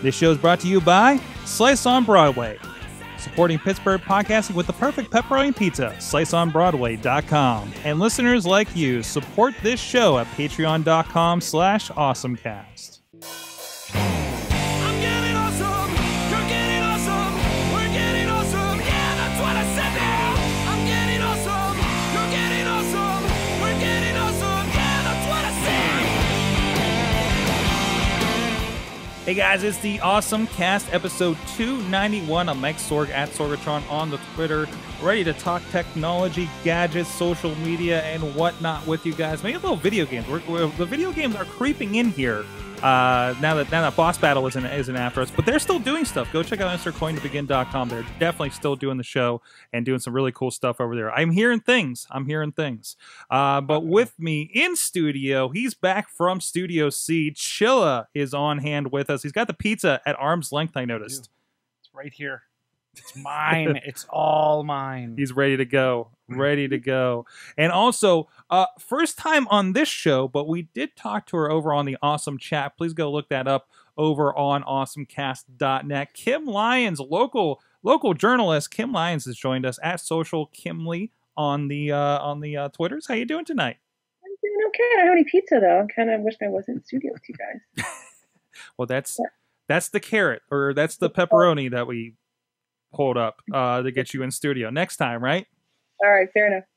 This show is brought to you by Slice on Broadway, supporting Pittsburgh podcasting with the perfect pepperoni pizza, sliceonbroadway.com. And listeners like you, support this show at patreon.com/awesomecast. Hey guys, it's the AwesomeCast, episode 291. I'm Mike Sorg at Sorgatron on the Twitter, ready to talk technology, gadgets, social media, and whatnot with you guys. Maybe a little video games. The video games are creeping in here now that Boss Battle isn't after us, but they're still doing stuff. Go check out MrCoinToBegin.com. They're definitely still doing the show and doing some really cool stuff over there. I'm hearing things. But with me in studio, he's back from Studio C. Chilla is on hand with us. He's got the pizza at arm's length, I noticed. It's right here. It's mine. It's all mine. He's ready to go. And also, first time on this show, but we did talk to her over on the Awesome Chat. Please go look that up over on awesomecast.net. Kim Lyons, local journalist. Kim Lyons has joined us at Social Kimley on the Twitters. How you doing tonight? I'm doing okay. I don't have any pizza though. I kind of wish I wasn't in studio with you guys. Well, that's the carrot, or that's the pepperoni that we pulled up to get you in studio next time, right? All right, fair enough.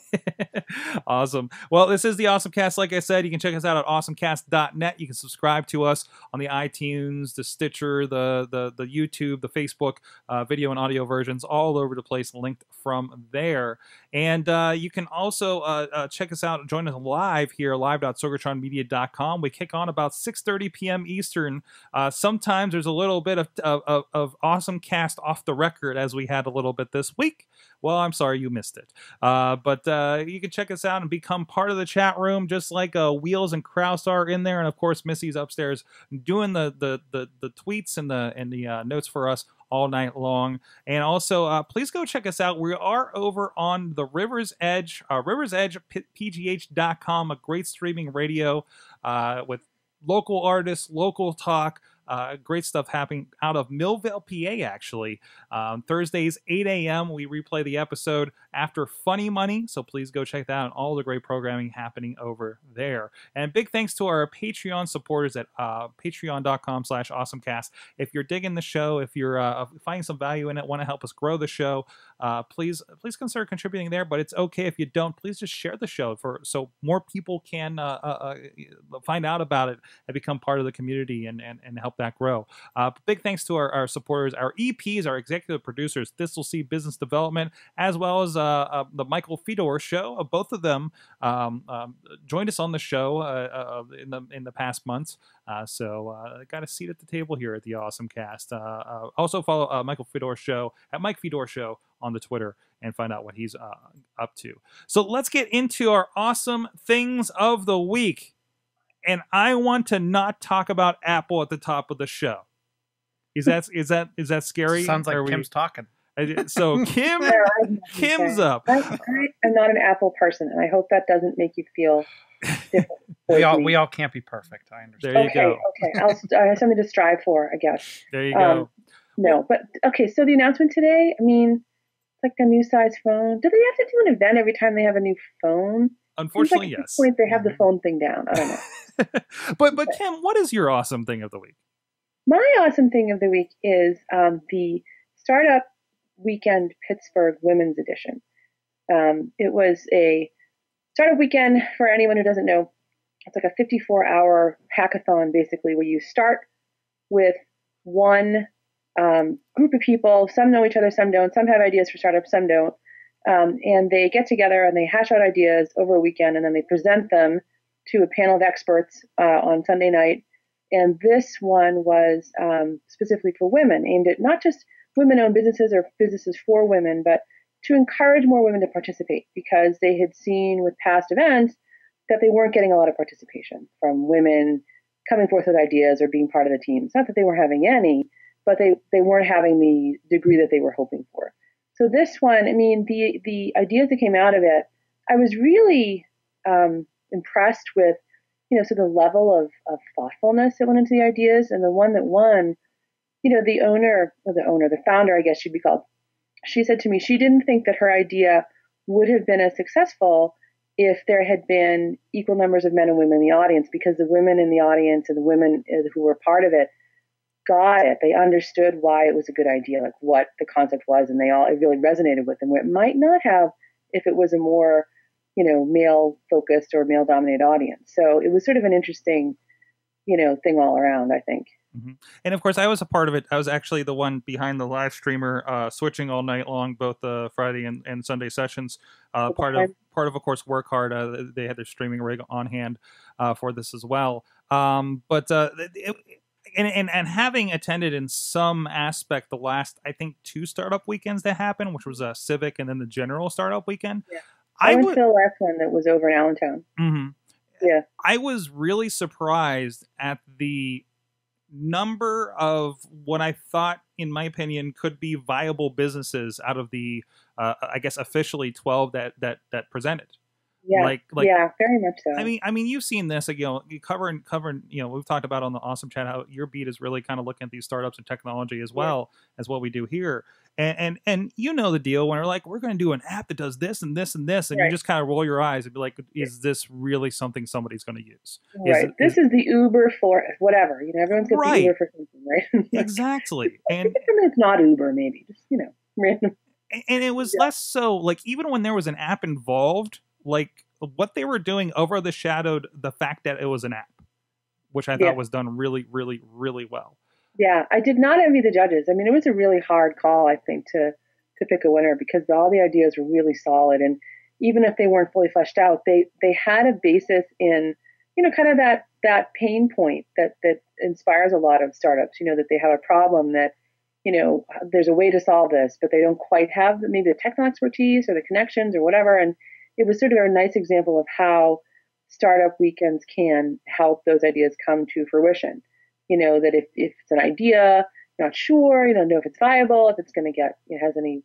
Awesome. Well, this is the AwesomeCast. Like I said, you can check us out at awesomecast.net. You can subscribe to us on the iTunes, the Stitcher, the YouTube, the Facebook, video and audio versions all over the place, linked from there. And you can also check us out and join us live here, live.sorgatronmedia.com. We kick on about 6:30 p.m. Eastern. Sometimes there's a little bit of AwesomeCast off the record, as we had a little bit this week. Well, I'm sorry you missed it. But you can check us out and become part of the chat room, just like Wheels and Kraus are in there. And of course, Missy's upstairs doing the tweets and the notes for us all night long. And also, please go check us out. We are over on the River's Edge, riversedgepgh.com, a great streaming radio with local artists, local talk. Great stuff happening out of Millvale, PA, actually. Thursdays, 8 a.m., we replay the episode after Funny Money, so please go check that out. All the great programming happening over there. And big thanks to our Patreon supporters at patreon.com/awesomecast. If you're digging the show, if you're finding some value in it, want to help us grow the show, please consider contributing there. But it's okay if you don't. Please just share the show so more people can find out about it and become part of the community and help that grow. Big thanks to our supporters, our EPs, our executive producers, Thistle C Business Development, as well as the Michael Fedor Show. Both of them joined us on the show in the past months. So got a seat at the table here at the AwesomeCast. Also follow Michael Fedor Show at Mike Fedor Show on the Twitter and find out what he's up to. So let's get into our awesome things of the week. And I want to not talk about Apple at the top of the show. Is that scary? Sounds like Kim's talking. So Kim's up. I am not an Apple person, and I hope that doesn't make you feel different. We all can't be perfect. I understand. There you go. Okay. I have something to strive for, I guess. There you go. No, but okay. So the announcement today. I mean, it's like a new size phone. Do they have to do an event every time they have a new phone? Unfortunately, yes. At this point, they have the phone thing down. I don't know. but Kim, what is your awesome thing of the week? My awesome thing of the week is the Startup Weekend Pittsburgh Women's Edition. It was a startup weekend, for anyone who doesn't know. It's like a 54-hour hackathon, basically, where you start with one group of people. Some know each other, some don't. Some have ideas for startups, some don't. And they get together and they hash out ideas over a weekend, and then they present them to a panel of experts on Sunday night. And this one was specifically for women, aimed at not just women-owned businesses or businesses for women, but to encourage more women to participate, because they had seen with past events that they weren't getting a lot of participation from women coming forth with ideas or being part of the team. It's not that they were having any, but they weren't having the degree that they were hoping for. So this one, I mean, the ideas that came out of it, I was really impressed with, so the level of thoughtfulness that went into the ideas. And the one that won the founder, I guess she'd be called, she said to me she didn't think that her idea would have been as successful if there had been equal numbers of men and women in the audience, because the women in the audience and the women who were part of it got it. They understood why it was a good idea, like what the concept was, and it really resonated with them, where it might not have if it was a more, male focused or male dominated audience. So it was sort of an interesting, thing all around, I think. Mm-hmm. And of course, I was a part of it. I was actually the one behind the live streamer, switching all night long, both the Friday and Sunday sessions. Part of course, Work Hard. They had their streaming rig on hand for this as well. And having attended in some aspect the last, I think, 2 startup weekends that happened, which was a Civic and then the general startup weekend. Yeah. I went to the last one that was over in Allentown. Mm-hmm. Yeah. I was really surprised at the number of what I thought, in my opinion, could be viable businesses out of the, I guess, officially 12 that presented. Yeah, yeah, very much so. I mean, you've seen this, covering. We've talked about on the Awesome Chat how your beat is really kind of looking at these startups and technology as well as what we do here. And the deal when we're going to do an app that does this and this and this, and you just kind of roll your eyes and be like, is this really something somebody's going to use? Right. This is the Uber for whatever. Everyone's got the Uber for something, right? Exactly. And it's not Uber, maybe just random. And it was less so even when there was an app involved. What they were doing overshadowed the fact that it was an app, which I thought was done really, really, really well. Yeah, I did not envy the judges. I mean, it was a really hard call, I think, to pick a winner, because all the ideas were really solid. And even if they weren't fully fleshed out, they had a basis in, kind of that pain point that inspires a lot of startups, that they have a problem that, there's a way to solve this, but they don't quite have maybe the technical expertise or the connections or whatever. And it was sort of a nice example of how startup weekends can help those ideas come to fruition. That if it's an idea, you're not sure, you don't know if it's viable, if it's going to has any,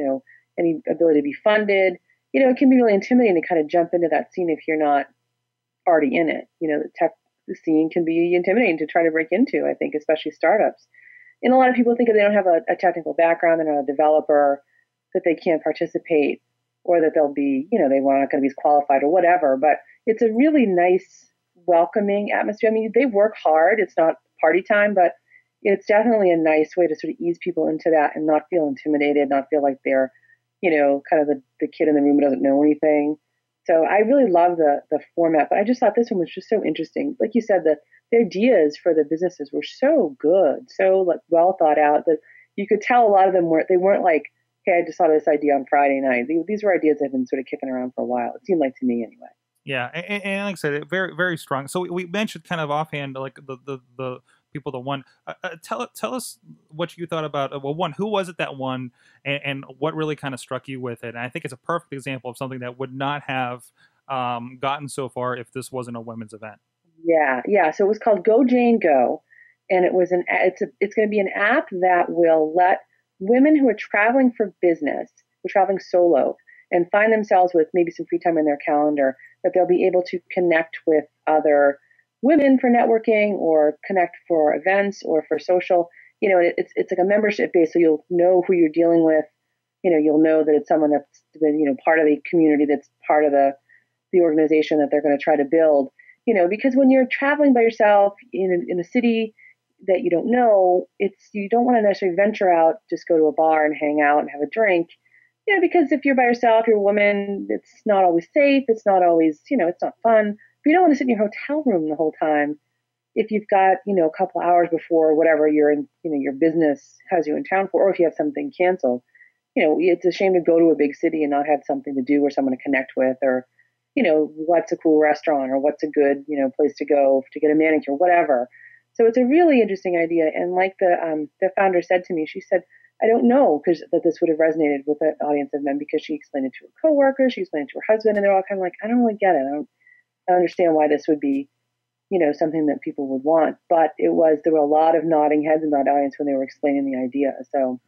any ability to be funded, it can be really intimidating to kind of jump into that scene if you're not already in it. The scene can be intimidating to try to break into, I think, especially startups. And a lot of people think if they don't have a technical background, they're not a developer, that they can't participate, or that they'll be, they not going to be qualified or whatever. But it's a really nice, welcoming atmosphere. I mean, they work hard. It's not party time, but it's definitely a nice way to sort of ease people into that and not feel intimidated, not feel like they're, kind of the kid in the room who doesn't know anything. So I really love the format, but I just thought this one was just so interesting. Like you said, the ideas for the businesses were so good, so well thought out, that you could tell a lot of them weren't like, hey, I just saw this idea on Friday night. These were ideas that have been sort of kicking around for a while. It seemed like to me anyway. Yeah, and like I said, very, very strong. So we mentioned kind of offhand, like the people that won. Tell us what you thought about. One, who was it that won, and what really kind of struck you with it? And I think it's a perfect example of something that would not have gotten so far if this wasn't a women's event. Yeah. So it was called Go Jane Go, and it's going to be an app that will let women who are traveling for business, who are traveling solo, and find themselves with maybe some free time in their calendar, that they'll be able to connect with other women for networking, or connect for events or for social. It's like a membership base, so you'll know who you're dealing with. You'll know that it's someone that's been, part of the community, that's part of the organization that they're going to try to build. Because when you're traveling by yourself in a city that you don't know, you don't want to necessarily venture out, just go to a bar and hang out and have a drink. Because if you're by yourself, you're a woman, it's not always safe. It's not always, it's not fun. But you don't want to sit in your hotel room the whole time. If you've got, a couple hours before whatever you're in, your business has you in town for, or if you have something canceled, it's a shame to go to a big city and not have something to do or someone to connect with, or, what's a cool restaurant, or what's a good, place to go to get a manicure, whatever. So it's a really interesting idea. And like the founder said to me, she said, I don't know that this would have resonated with an audience of men, because she explained it to her coworkers, she explained it to her husband, and they're all kind of like, I don't really get it. I don't understand why this would be, something that people would want. But there were a lot of nodding heads in that audience when they were explaining the idea. So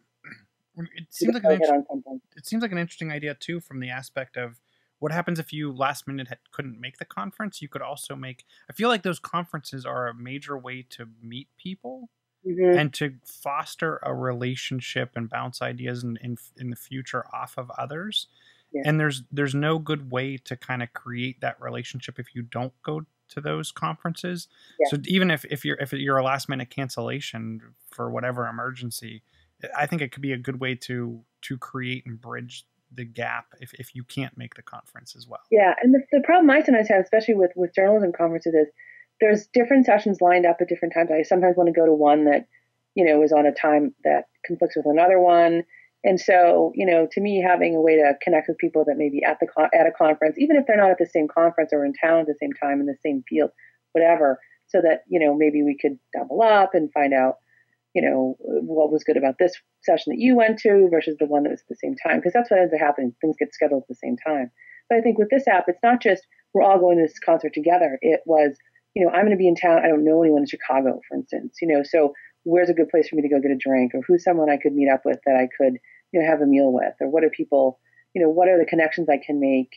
it seems like an interesting idea too, from the aspect of what happens if you last minute couldn't make the conference. You could also I feel like those conferences are a major way to meet people. and to foster a relationship and bounce ideas in the future off of others. Yeah. And there's no good way to kind of create that relationship if you don't go to those conferences. Yeah. So even if you're a last minute cancellation for whatever emergency, I think it could be a good way to create and bridge the gap if you can't make the conference as well. Yeah, and the problem I sometimes have, especially with journalism conferences, is there's different sessions lined up at different times. I sometimes want to go to one that, is on a time that conflicts with another one. And so, to me, having a way to connect with people that may be at a conference, even if they're not at the same conference or in town at the same time in the same field, whatever, so that, maybe we could double up and find out, what was good about this session that you went to versus the one that was at the same time, because that's what ends up happening. Things get scheduled at the same time. But I think with this app, it's not just we're all going to this concert together. It was, I'm going to be in town. I don't know anyone in Chicago, for instance, so where's a good place for me to go get a drink, or who's someone I could meet up with that I could, have a meal with, or what are people, what are the connections I can make,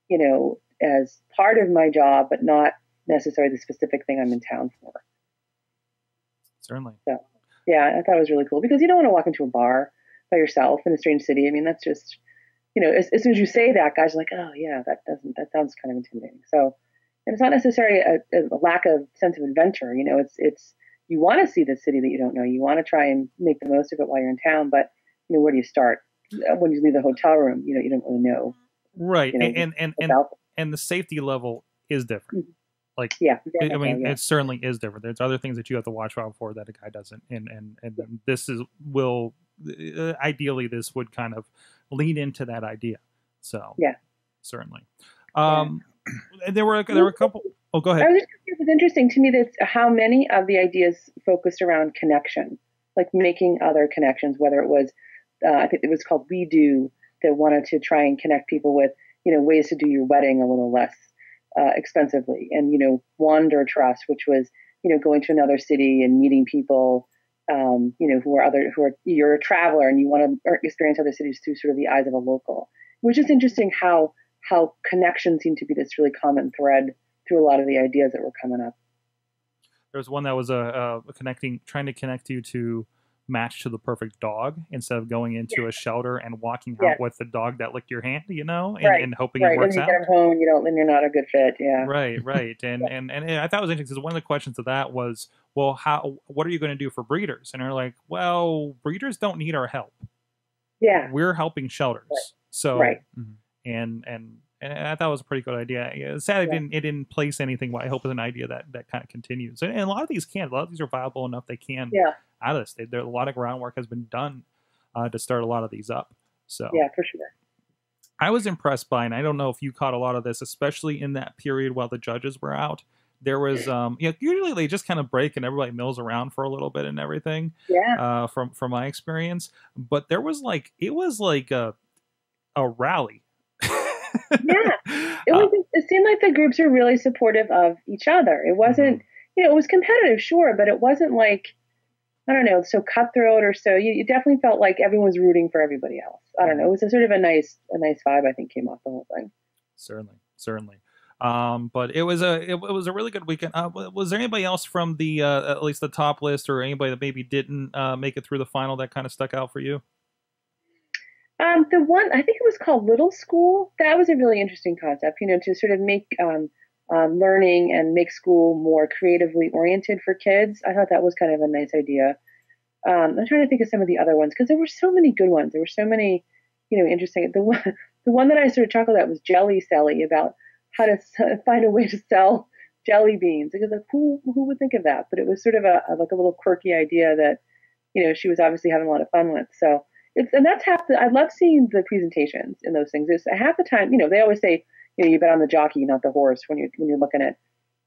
as part of my job, but not necessarily the specific thing I'm in town for. Certainly. So, yeah, I thought it was really cool because you don't want to walk into a bar by yourself in a strange city. I mean, that's just, as soon as you say that, guys are like, oh yeah, that sounds kind of intimidating. So, and it's not necessarily a lack of sense of adventure. It's you want to see the city that you don't know. You want to try and make the most of it while you're in town, but where do you start? When you leave the hotel room, you don't really know. Right, and the safety level is different. Like, yeah, it certainly is different. There's other things that you have to watch out for that a guy doesn't, and this ideally this would kind of lean into that idea. So yeah, certainly. There were a couple. Oh, go ahead. It was interesting to me that how many of the ideas focused around connection, like making other connections. Whether it was, I think it was called We Do, that wanted to try and connect people with, ways to do your wedding a little less expensively, and Wander Trust, which was going to another city and meeting people, you're a traveler and you want to experience other cities through sort of the eyes of a local. Which is interesting how connection seemed to be this really common thread through a lot of the ideas that were coming up. There was one that was trying to connect you to match to the perfect dog instead of going into a shelter and walking out with the dog that licked your hand, and hoping it works out. Right, and you get him home, and you're not a good fit, yeah. Right, and I thought it was interesting because one of the questions of that was, well, what are you going to do for breeders? And they're like, well, breeders don't need our help. Yeah. We're helping shelters. Right. So, and I thought it was a pretty good idea. Sad it didn't place anything, but I hope it's an idea that kind of continues. And a lot of these are viable enough they can out of this. A lot of groundwork has been done to start a lot of these up. So yeah, for sure. I was impressed by, and I don't know if you caught a lot of this, especially in that period while the judges were out. There was, usually they just kind of break and everybody mills around for a little bit and everything. Yeah. From my experience, but there was it was like a rally. Yeah, it seemed like the groups were really supportive of each other. It wasn't, it was competitive, sure, but it wasn't like, I don't know, so cutthroat or so. You definitely felt like everyone was rooting for everybody else. I don't know. It was a sort of a nice vibe, I think, came off the whole thing. Certainly. But it was a really good weekend. Was there anybody else from the at least the top list, or anybody that maybe didn't make it through the final that kind of stuck out for you? The one, I think it was called Little School. That was a really interesting concept, to sort of make learning and make school more creatively oriented for kids. I thought that was kind of a nice idea. I'm trying to think of some of the other ones because there were so many good ones. There were so many, interesting. The one that I sort of chuckled at was Jelly Sally, about how to find a way to sell jelly beans. Because like, who would think of that? But it was sort of a little quirky idea that, she was obviously having a lot of fun with. So. And that's I love seeing the presentations in those things. It's half the time, they always say, you bet on the jockey, not the horse, when you're looking at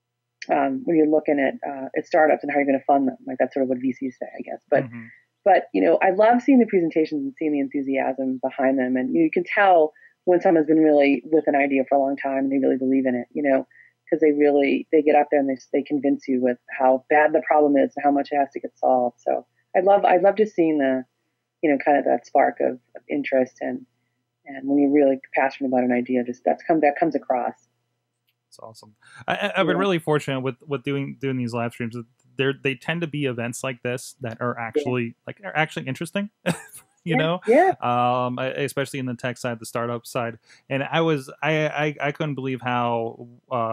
startups and how you're going to fund them. Like that's sort of what VCs say, I guess. But I love seeing the presentations and seeing the enthusiasm behind them, and you can tell when someone's been really with an idea for a long time and they really believe in it, because they get up there and they convince you with how bad the problem is and how much it has to get solved. So I love just seeing the kind of that spark of interest, and when you're really passionate about an idea, just that comes across. It's awesome. I've been really fortunate with doing these live streams. they tend to be events like this that are actually interesting. You know, especially in the tech side, the startup side. And I couldn't believe how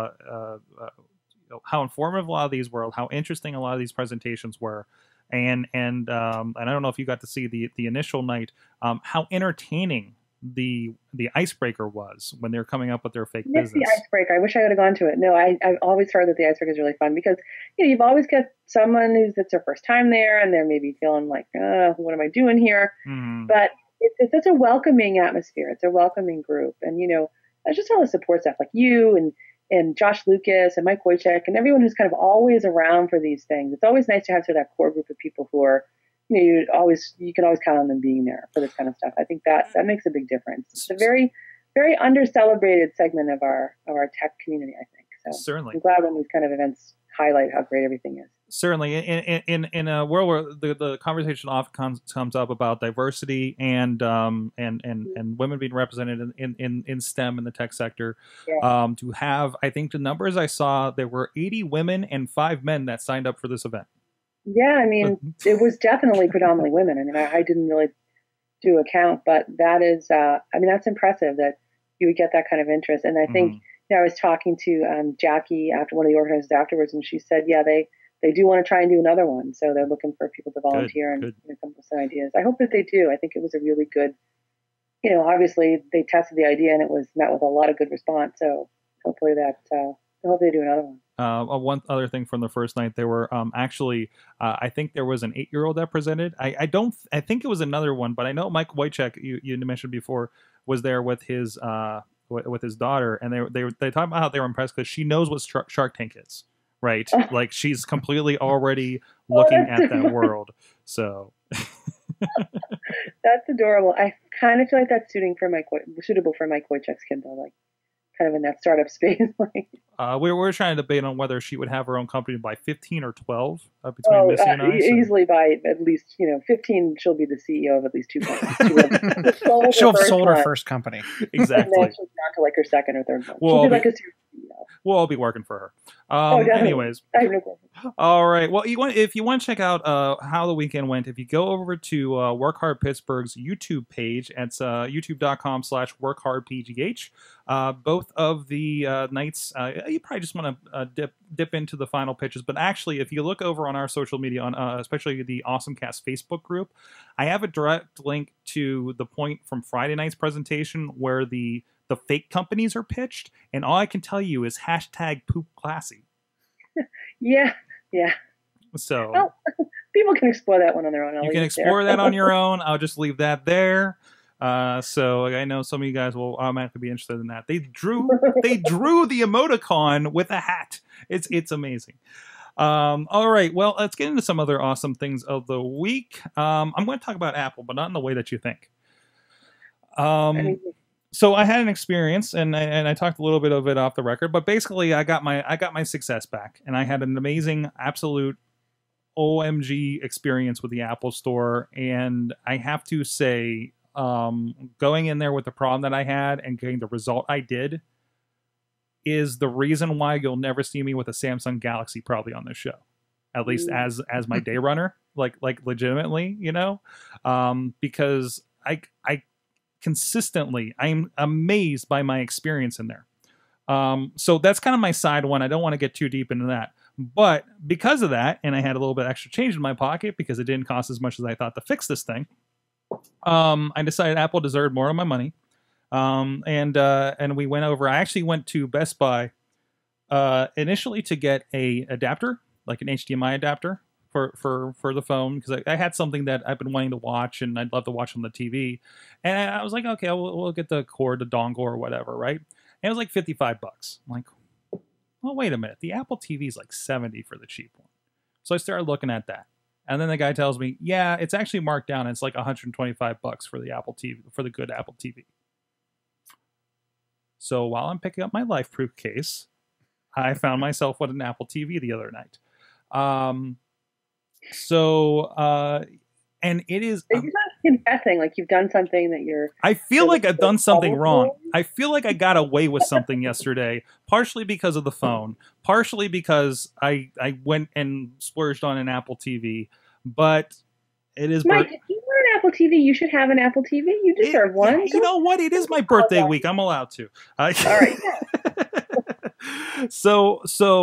informative a lot of these were, how interesting a lot of these presentations were. And I don't know if you got to see the initial night, how entertaining the icebreaker was when they were coming up with their fake business. The icebreaker. I wish I would have gone to it. No, I've always heard that the icebreaker is really fun because you've always got someone it's their first time there and they're maybe feeling like, what am I doing here? Mm-hmm. But it's such a welcoming atmosphere. It's a welcoming group, and it's just all the support staff like you and Josh Lucas and Mike Wojcik and everyone who's kind of always around for these things. It's always nice to have sort of that core group of people who are, you can always count on them being there for this kind of stuff. I think that makes a big difference. It's a very, very under-celebrated segment of our tech community, I think. So certainly, I'm glad when these kind of events highlight how great everything is. Certainly, in a world where the conversation often comes up about diversity and women being represented in STEM in the tech sector, to have, I think the numbers I saw, there were 80 women and 5 men that signed up for this event. Yeah, I mean, it was definitely predominantly women. I mean, I didn't really do a count, but that is, that's impressive that you would get that kind of interest. And I think, I was talking to Jackie, after one of the organizers afterwards, and she said, they do want to try and do another one. So they're looking for people to volunteer and come up with some ideas. I hope that they do. I think it was a really good, obviously they tested the idea and it was met with a lot of good response. So hopefully I hope they do another one. One other thing from the first night, there were I think there was an 8-year-old that presented. I think it was another one, but I know Mike Wojcik, you mentioned before, was there with his daughter, and they talked about how they were impressed because she knows what Shark Tank is, right? Like she's completely already looking at that world. So that's adorable. I kind of feel like that's suitable for Mike Wojcik's kid, though, like kind of in that startup space. We're trying to debate on whether she would have her own company by 15 or 12 between Missy and I. Easily by at least 15. She'll be the CEO of at least 2 companies. She'll have sold her first company. Exactly. And then she'll be on to like her second or third one. She'll be like a CEO. We'll all be working for her. Anyways. All right. Well, if you want to check out how the weekend went, if you go over to Work Hard Pittsburgh's YouTube page, it's youtube.com/workhardpgh. Both of the nights, you probably just want to dip into the final pitches. But actually, if you look over on our social media, on especially the AwesomeCast Facebook group, I have a direct link to the point from Friday night's presentation where the fake companies are pitched, and all I can tell you is #poopclassy. Yeah. So people can explore that one on their own. You can explore that on your own. I'll just leave that there. So I know some of you guys will automatically be interested in that. They drew the emoticon with a hat. It's amazing. All right. Well, let's get into some other awesome things of the week. I'm going to talk about Apple, but not in the way that you think. So I had an experience, and I talked a little bit of it off the record, but basically I got my success back, and I had an amazing, absolute OMG experience with the Apple Store. And I have to say, going in there with the problem that I had and getting the result I did is the reason why you'll never see me with a Samsung Galaxy probably on this show, at least as my day runner, like legitimately, because I consistently, I'm amazed by my experience in there. So that's kind of my side one. I don't want to get too deep into that. But because of that, and I had a little bit extra change in my pocket because it didn't cost as much as I thought to fix this thing, I decided Apple deserved more of my money. And we went over. I actually went to Best Buy initially to get a adapter, like an HDMI adapter for the phone, because I had something that I've been wanting to watch and I'd love to watch on the TV. And I was like, okay, we'll get the cord, the dongle or whatever, right? And it was like $55. I'm like, well, wait a minute. The Apple TV is like $70 for the cheap one. So I started looking at that. And then the guy tells me, yeah, it's actually marked down. It's like $125 for the Apple TV, for the good Apple TV. So while I'm picking up my LifeProof case, I found myself with an Apple TV the other night. And it is confessing like you've done something that you're. I feel like I've done something wrong. for. I feel like I got away with something yesterday, partially because of the phone, partially because I went and splurged on an Apple TV, but it is. Mike, if you want an Apple TV, you should have an Apple TV. You deserve one. Yeah, you know what? It is my birthday week. I'm allowed to. All right. So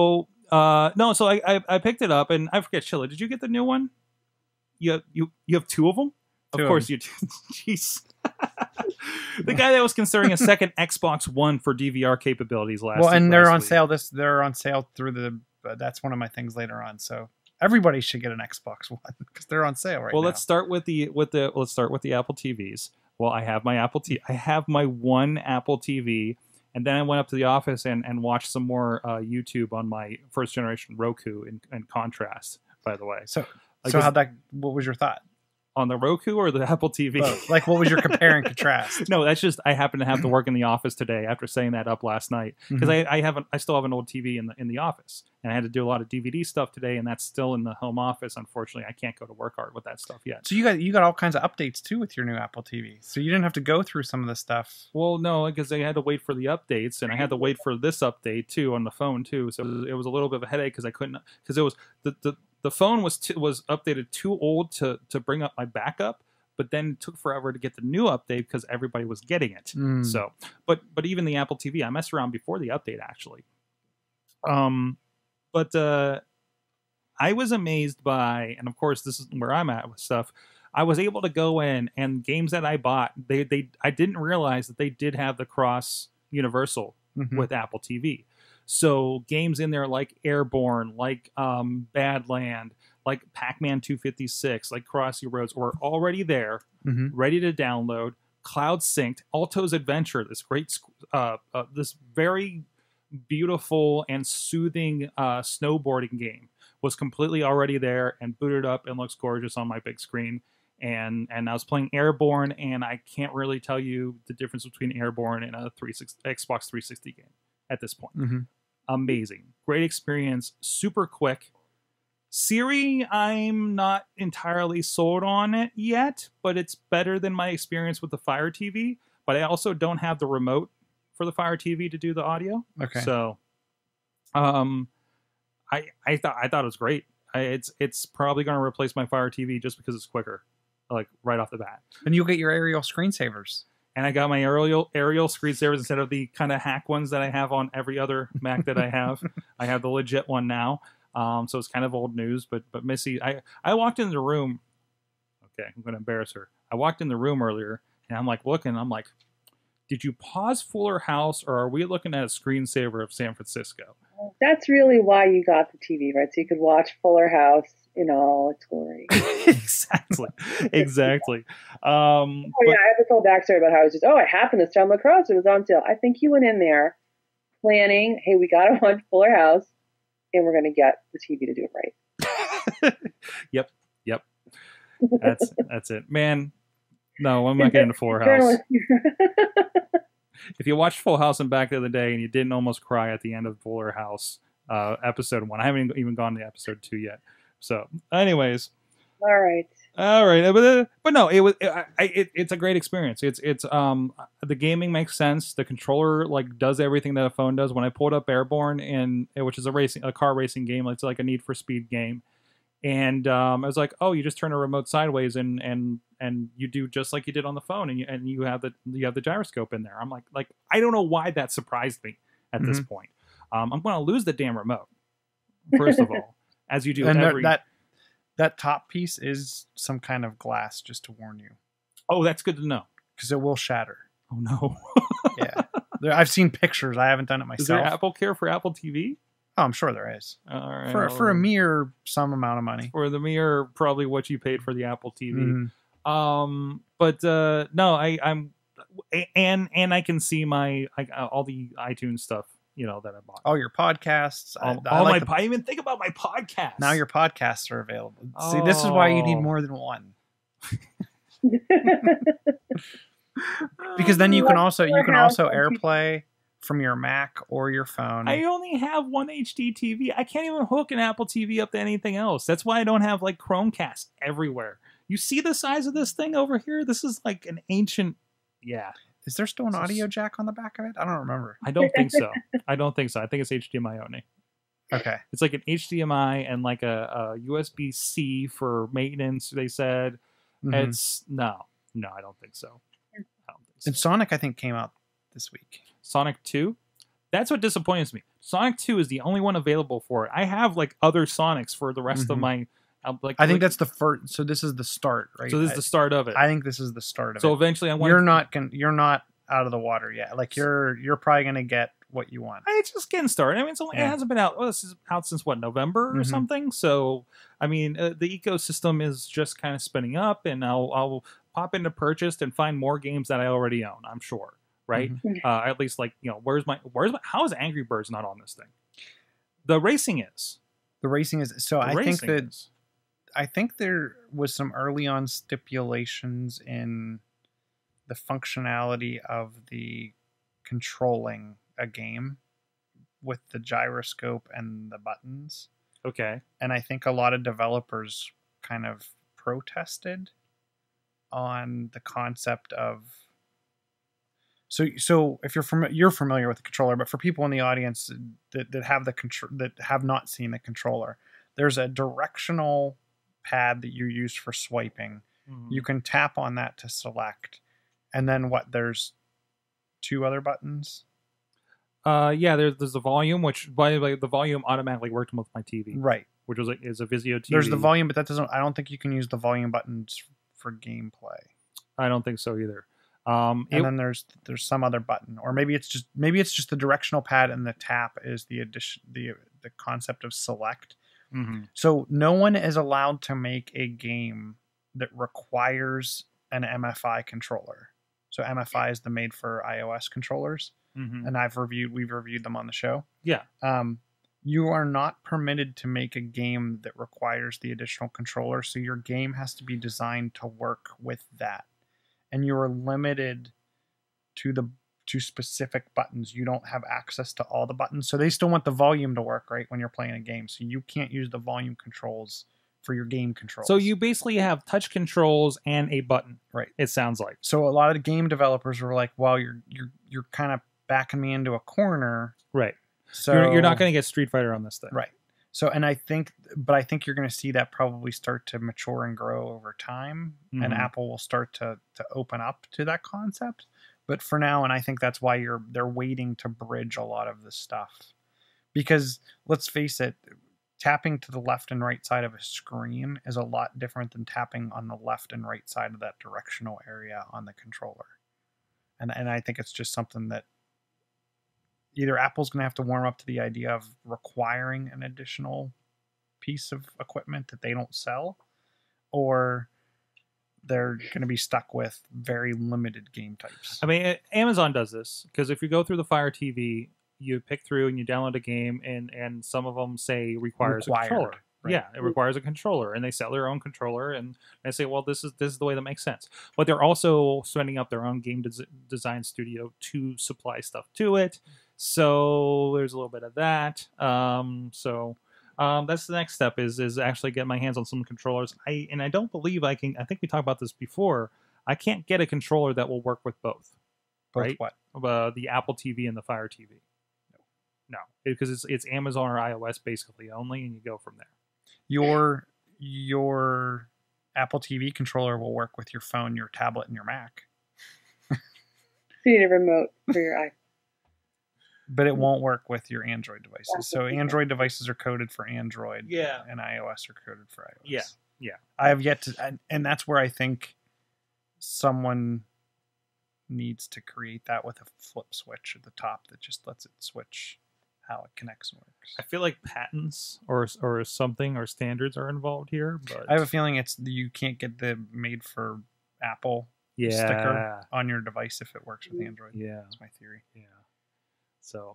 I picked it up, and I forget, Chilla, did you get the new one? You have two of them? Of course you do. Jeez. The guy that was considering a second Xbox One for DVR capabilities last week. Well, and they're on sale. They're on sale through the. That's one of my things later on. So everybody should get an Xbox One because they're on sale right now. Well, let's start with the Apple TVs. Well, I have my Apple TV. I have my one Apple TV, and then I went up to the office and watched some more YouTube on my first generation Roku. In contrast, by the way. So what was your thought? On the Roku or the Apple TV? Both. Like, what was your compare and contrast? No, that's just I happen to have to work in the office today after setting that up last night because I still have an old TV in the office, and I had to do a lot of DVD stuff today, and that's still in the home office. Unfortunately, I can't go to work hard with that stuff yet. So you got all kinds of updates too with your new Apple TV. So you didn't have to go through some of the stuff. Well, no, because I had to wait for the updates, and I had to wait for this update too on the phone too. So it was a little bit of a headache because I couldn't because it was the phone was updated too old to bring up my backup. But then it took forever to get the new update because everybody was getting it. So, but even the Apple TV, I messed around before the update actually. But I was amazed by, and of course this is where I'm at with stuff. I was able to go in and games that I bought. I didn't realize that they did have the cross universal with Apple TV. So games in there like Airborne, like Badland, like Pac-Man 256, like Crossy Roads were already there, ready to download. Cloud synced. Alto's Adventure, this great, this very beautiful and soothing snowboarding game, was completely already there and booted up and looks gorgeous on my big screen. And I was playing Airborne, and I can't really tell you the difference between Airborne and a Xbox 360 game at this point. Amazing. Great experience. Super quick. Siri, I'm not entirely sold on it yet, but it's better than my experience with the Fire TV. But I also don't have the remote for the Fire TV to do the audio. Okay. So, I thought it was great. It's probably going to replace my Fire TV just because it's quicker, like right off the bat. And you'll get your aerial screensavers. And I got my aerial screensavers instead of the kind of hack ones that I have on every other Mac that I have. I have the legit one now. So it's kind of old news, but Missy, I walked in the room. Okay, I'm going to embarrass her. I walked in the room earlier, and I'm like looking. I'm like, did you pause Fuller House, or are we looking at a screensaver of San Francisco? That's really why you got the TV, right? So you could watch Fuller House in all its glory. Exactly. I have this whole backstory about how it was just, it happened this time lacrosse. It was on sale. I think you went in there planning, hey, we got to watch Fuller House, and we're going to get the TV to do it right. Yep. That's it, man. No, I'm not getting to Fuller House. If you watched Full House and back the other day and you didn't almost cry at the end of Fuller House episode 1, I haven't even gone to episode 2 yet. So, anyways. All right. But no, it's a great experience. It's the gaming makes sense. The controller does everything that a phone does. When I pulled up Airborne, which is a car racing game, it's like a Need for Speed game, and I was like, oh, you just turn a remote sideways and you do just like you did on the phone, and you have the gyroscope in there. I'm like I don't know why that surprised me at this point. I'm going to lose the damn remote first of all, as you do and every. That top piece is some kind of glass, just to warn you. Oh, that's good to know. Because it will shatter. Oh, no. Yeah. I've seen pictures. I haven't done it myself. Is there Apple Care for Apple TV? Oh, I'm sure there is. All right. For a mere some amount of money. For the mere probably what you paid for the Apple TV. But no, I'm and I can see my all the iTunes stuff. That I bought. All your podcasts. I even think about my podcasts. Now your podcasts are available. See, this is why you need more than one. Because then you can also AirPlay from your Mac or your phone. I only have one HD TV. I can't even hook an Apple TV up to anything else. That's why I don't have Chromecast everywhere. You see the size of this thing over here? This is like an ancient. Yeah. Is there still an audio jack on the back of it? I don't remember. I don't think so. I think it's HDMI only. Okay. It's like an HDMI and like a USB-C for maintenance, they said. It's no, I don't think so. And Sonic, I think, came out this week. Sonic 2? That's what disappoints me. Sonic 2 is the only one available for it. I have like other Sonics for the rest of my I think that's the first. So this is the start, right? So this is the start of it. I think this is the start of it. So eventually, you're not out of the water yet. Like you're probably gonna get what you want. It's just getting started. I mean, it hasn't been out. Well, this is out since what, November or something. So I mean, the ecosystem is just kind of spinning up, and I'll pop into purchased and find more games that I already own. I'm sure, right? At least like where's my how is Angry Birds not on this thing? The racing is. So I think there was some early on stipulations in the functionality of the controlling a game with the gyroscope and the buttons. Okay. And I think a lot of developers kind of protested on the concept of. So if you're familiar with the controller, but for people in the audience that have that have not seen the controller, there's a directional pad that you use for swiping. You can tap on that to select, and then there's two other buttons. There's the volume, which by the way, the volume automatically worked with my TV, right? Which is a Vizio TV. There's the volume, but I don't think you can use the volume buttons for gameplay. I don't think so either. And then there's some other button, or maybe it's just the directional pad, and the tap is the concept of select. So no one is allowed to make a game that requires an MFI controller. So MFI is the made for iOS controllers, and we've reviewed them on the show. Yeah. You are not permitted to make a game that requires the additional controller, so your game has to be designed to work with that, and you are limited to specific buttons. You don't have access to all the buttons, so they still want the volume to work, right, when you're playing a game. So you can't use the volume controls for your game controls. So you basically have touch controls and a button, right? It sounds like. So a lot of the game developers were like, "Well, you're kind of backing me into a corner, right? So you're not going to get Street Fighter on this thing, right?" So, I think you're going to see that probably start to mature and grow over time, and Apple will start to open up to that concept. But for now, and I think that's why they're waiting to bridge a lot of this stuff, because let's face it, tapping to the left and right side of a screen is a lot different than tapping on the left and right side of that directional area on the controller, and I think it's just something that either Apple's going to have to warm up to the idea of requiring an additional piece of equipment that they don't sell, or they're going to be stuck with very limited game types. I mean, Amazon does this because if you go through the Fire TV, you pick through and you download a game, and some of them say requires a controller. Right? Yeah, it requires a controller, and they sell their own controller, and they say, well, this is the way that makes sense. But they're also setting up their own game design studio to supply stuff to it. So there's a little bit of that. That's the next step is actually get my hands on some controllers. I don't believe I can. I think we talked about this before. I can't get a controller that will work with both. Both right? What? The Apple TV and the Fire TV. No, because it's Amazon or iOS basically only, and you go from there. Your Apple TV controller will work with your phone, your tablet, and your Mac. So you need a remote for your iPhone. But it won't work with your Android devices. So Android devices are coded for Android, and iOS are coded for iOS. Yeah. I have yet to, and that's where I think someone needs to create that with a flip switch at the top that just lets it switch how it connects and works. I feel like patents or something or standards are involved here, but I have a feeling you can't get the made for Apple sticker on your device if it works with Android. Yeah, that's my theory. Yeah. So,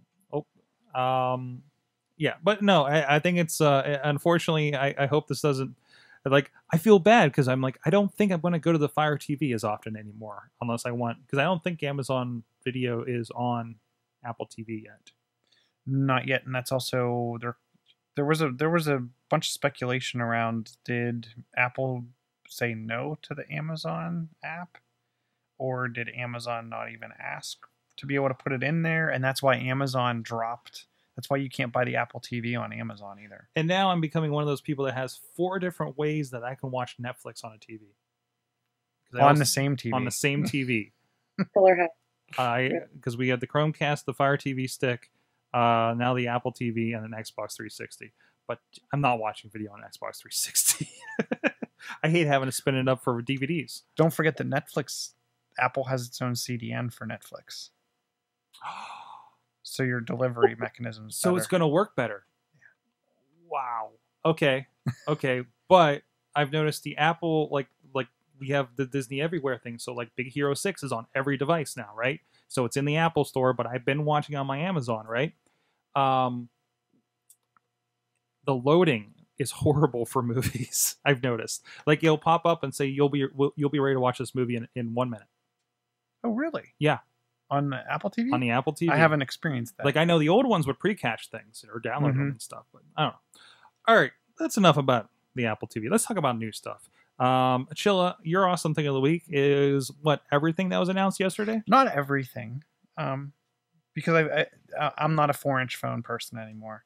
but no, I think it's unfortunately, I hope this doesn't. Like, I feel bad because I'm like, I don't think I'm going to go to the Fire TV as often anymore unless I want, because I don't think Amazon Video is on Apple TV yet. Not yet, and that's also there was a bunch of speculation around, did Apple say no to the Amazon app, or did Amazon not even ask to be able to put it in there? And that's why Amazon dropped. That's why you can't buy the Apple TV on Amazon either. And now I'm becoming one of those people that has 4 different ways that I can watch Netflix on a TV. On the same TV. On the same TV. Fuller House. Because we had the Chromecast, the Fire TV stick, now the Apple TV, and an Xbox 360. But I'm not watching video on Xbox 360. I hate having to spin it up for DVDs. Don't forget that Apple has its own CDN for Netflix. So your delivery mechanism is so better. it's going to work better. Yeah. Wow. Okay. But I've noticed the Apple, like we have the Disney Everywhere thing. So like Big Hero 6 is on every device now, right? So it's in the Apple store, but I've been watching on my Amazon, right? The loading is horrible for movies. I've noticed. Like it'll pop up and say you'll be ready to watch this movie in 1 minute. Oh, really? Yeah. On the Apple TV? On the Apple TV. I haven't experienced that. Like I know the old ones would pre-cache things or download them and stuff, but I don't know. All right, that's enough about the Apple TV. Let's talk about new stuff. Chilla, your awesome thing of the week is what, everything that was announced yesterday? Not everything, because I'm not a 4-inch phone person anymore.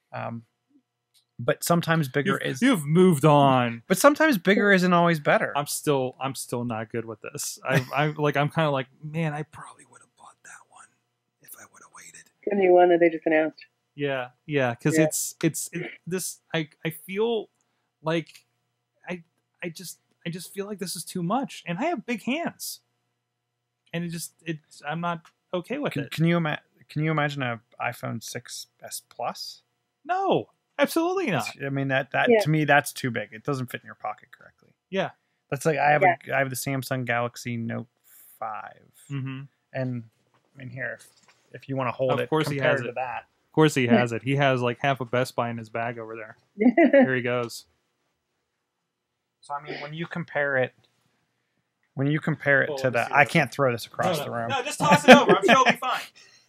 But sometimes bigger you've moved on. But sometimes bigger isn't always better. I'm still not good with this. I'm kind of like, man, I probably would have bought that one if I would have waited. The new one that they just announced. Yeah, because it's this. I feel like I just feel like this is too much, and I have big hands, and I'm not okay with it. Can you imagine an iPhone 6s Plus? No, absolutely not. I mean that to me that's too big. It doesn't fit in your pocket correctly. Yeah, that's like I have the Samsung Galaxy Note 5, and I mean here, if you want to hold it, of course he has it. That. Of course he has it. He has like half a Best Buy in his bag over there. Here he goes. So I mean, when you compare it to the, I can't throw this across the room. No, just toss it over. I'm sure it'll be fine.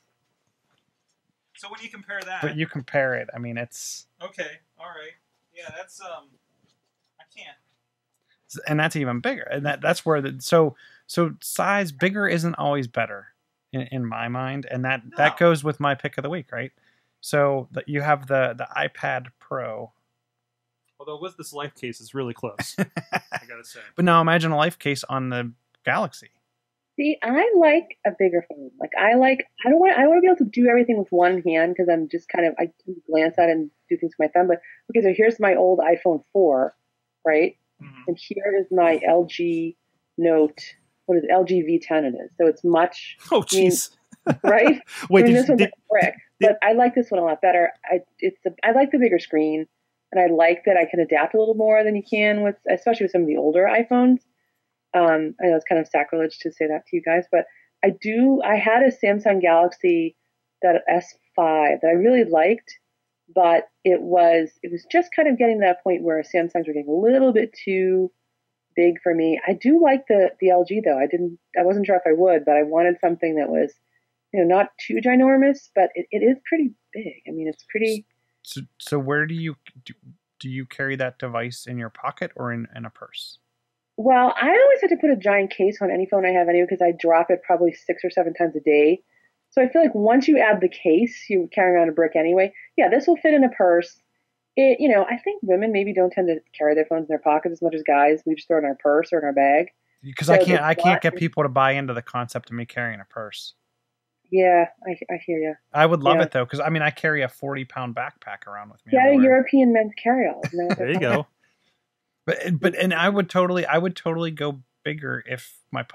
So when you compare that, but you compare it, I mean, it's okay. All right, yeah, that's I can't. And that's even bigger, and that's where so size bigger isn't always better in my mind, and that goes with my pick of the week, right? So you have the iPad Pro. Although with this Life case, it's really close. I gotta say. But now imagine a Life case on the Galaxy. See, I like a bigger phone. Like I don't want to be able to do everything with one hand because I'm just I can glance at it and do things with my thumb. But okay, so here's my old iPhone 4, right? Mm-hmm. And here is my LG Note. What is it? LG V10 it is. So it's much. Oh, jeez. Right? Wait, this one's a brick. But I like this one a lot better. I like the bigger screen. And I like that I can adapt a little more than you can especially with some of the older iPhones. I know it's kind of sacrilege to say that to you guys, but I had a Samsung Galaxy, that S5 that I really liked, but it was just kind of getting to that point where Samsungs were getting a little bit too big for me. I do like the LG though. I wasn't sure if I would, but I wanted something that was, not too ginormous, but it is pretty big. I mean, it's pretty. So where do you carry that device, in your pocket or in a purse? Well, I always have to put a giant case on any phone I have anyway because I drop it probably 6 or 7 times a day. So I feel like once you add the case, you're carrying around a brick anyway. Yeah, this will fit in a purse. I think women maybe don't tend to carry their phones in their pockets as much as guys. We just throw it in our purse or in our bag. Because I can't get people to buy into the concept of me carrying a purse. Yeah, I hear you. I would love it though, because I mean, I carry a 40-pound backpack around with me. Yeah, European men's carry-all. There you go. But I would totally go bigger if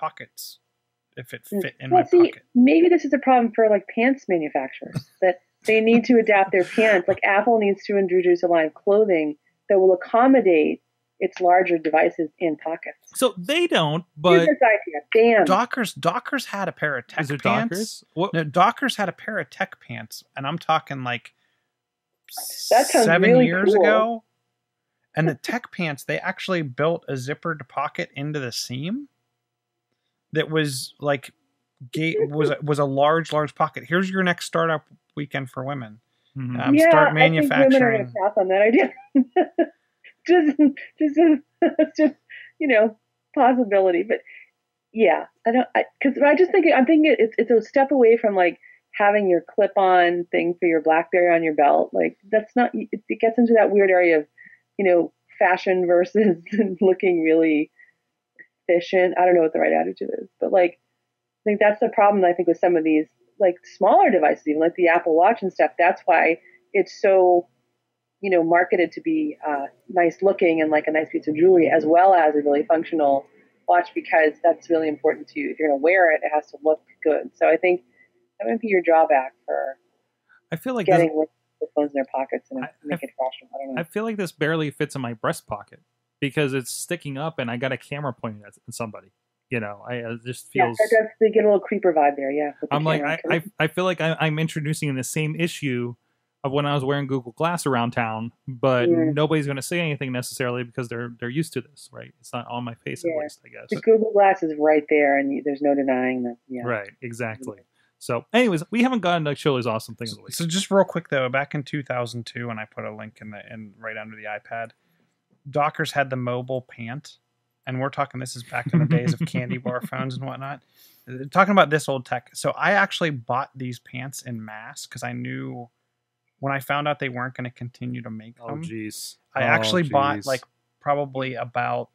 it fit in my pocket. Maybe this is a problem for like pants manufacturers that they need to adapt their pants. Like Apple needs to introduce a line of clothing that will accommodate its larger devices in pockets. So they don't, but here's this idea. Damn. Dockers had a pair of tech Is it pants. Dockers? What? No, Dockers had a pair of tech pants, and I'm talking like that 7 really years cool. ago. And the tech pants, they actually built a zippered pocket into the seam that was like was a large pocket. Here's your next startup weekend for women. Mm-hmm. Start manufacturing. I think women are going to pass on that idea. possibility. But yeah, because I'm thinking it's a step away from like having your clip-on thing for your BlackBerry on your belt. Like that's not, it gets into that weird area of, fashion versus looking really efficient. I don't know what the right attitude is, but like, I think that's the problem, I think, with some of these like smaller devices, even like the Apple Watch and stuff. That's why it's so, marketed to be nice looking and like a nice piece of jewelry, as well as a really functional watch, because that's really important to you. If you're going to wear it, it has to look good. So I think that might be your drawback for I feel like getting the phones in their pockets and make it fashionable. I don't know. I feel like this barely fits in my breast pocket because it's sticking up and I got a camera pointing at somebody. I just feels. Yeah, they get a little creeper vibe there. Yeah. I'm like, I feel like I'm introducing the same issue of when I was wearing Google Glass around town, but nobody's going to say anything necessarily because they're used to this, right? It's not on my face, at least, I guess. The Google Glass is right there, and there's no denying that. Yeah. Right, exactly. So, anyways, we haven't gotten to Chilla's awesome thing of the week. So, just real quick though, back in 2002, and I put a link in right under the iPad, Dockers had the mobile pant, and we're talking. This is back in the days of candy bar phones and whatnot. Talking about this old tech. So, I actually bought these pants in mass because I knew when I found out they weren't going to continue to make them. Oh, jeez. I actually bought like probably about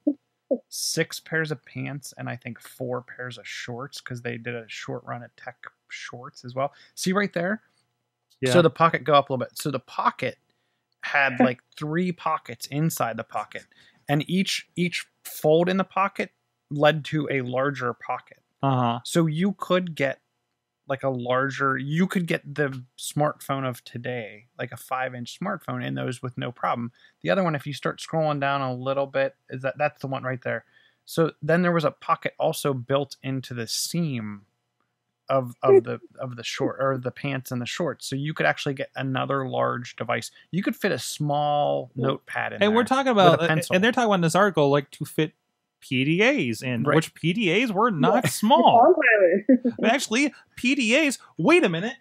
6 pairs of pants and I think 4 pairs of shorts because they did a short run at Tech Shorts as well. See right there? Yeah. So the pocket go up a little bit. So the pocket had like 3 pockets inside the pocket, and each fold in the pocket led to a larger pocket. So you could get like you could get the smartphone of today, like a 5-inch smartphone in those with no problem. The other one, if you start scrolling down a little bit, that's the one right there. So then there was a pocket also built into the seam of the short or the pants and the shorts. So you could actually get another large device. You could fit a small notepad in there. And we're talking about, and they're talking about in this article, like to fit PDAs in, right, which PDAs were not small. Actually, PDAs, wait a minute.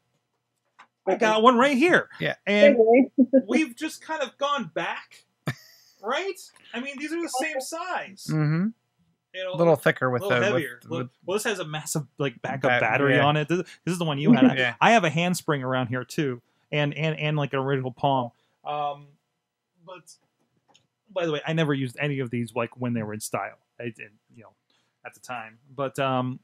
I got one right here. Yeah. And we've just kind of gone back, right? I mean, these are the same size. Mm-hmm. A little thicker with the heavier. Well, this has a massive like backup battery on it. This is the one you had. Yeah. I have a handspring around here too, and like an original palm. But by the way, I never used any of these like when they were in style. I did, at the time. But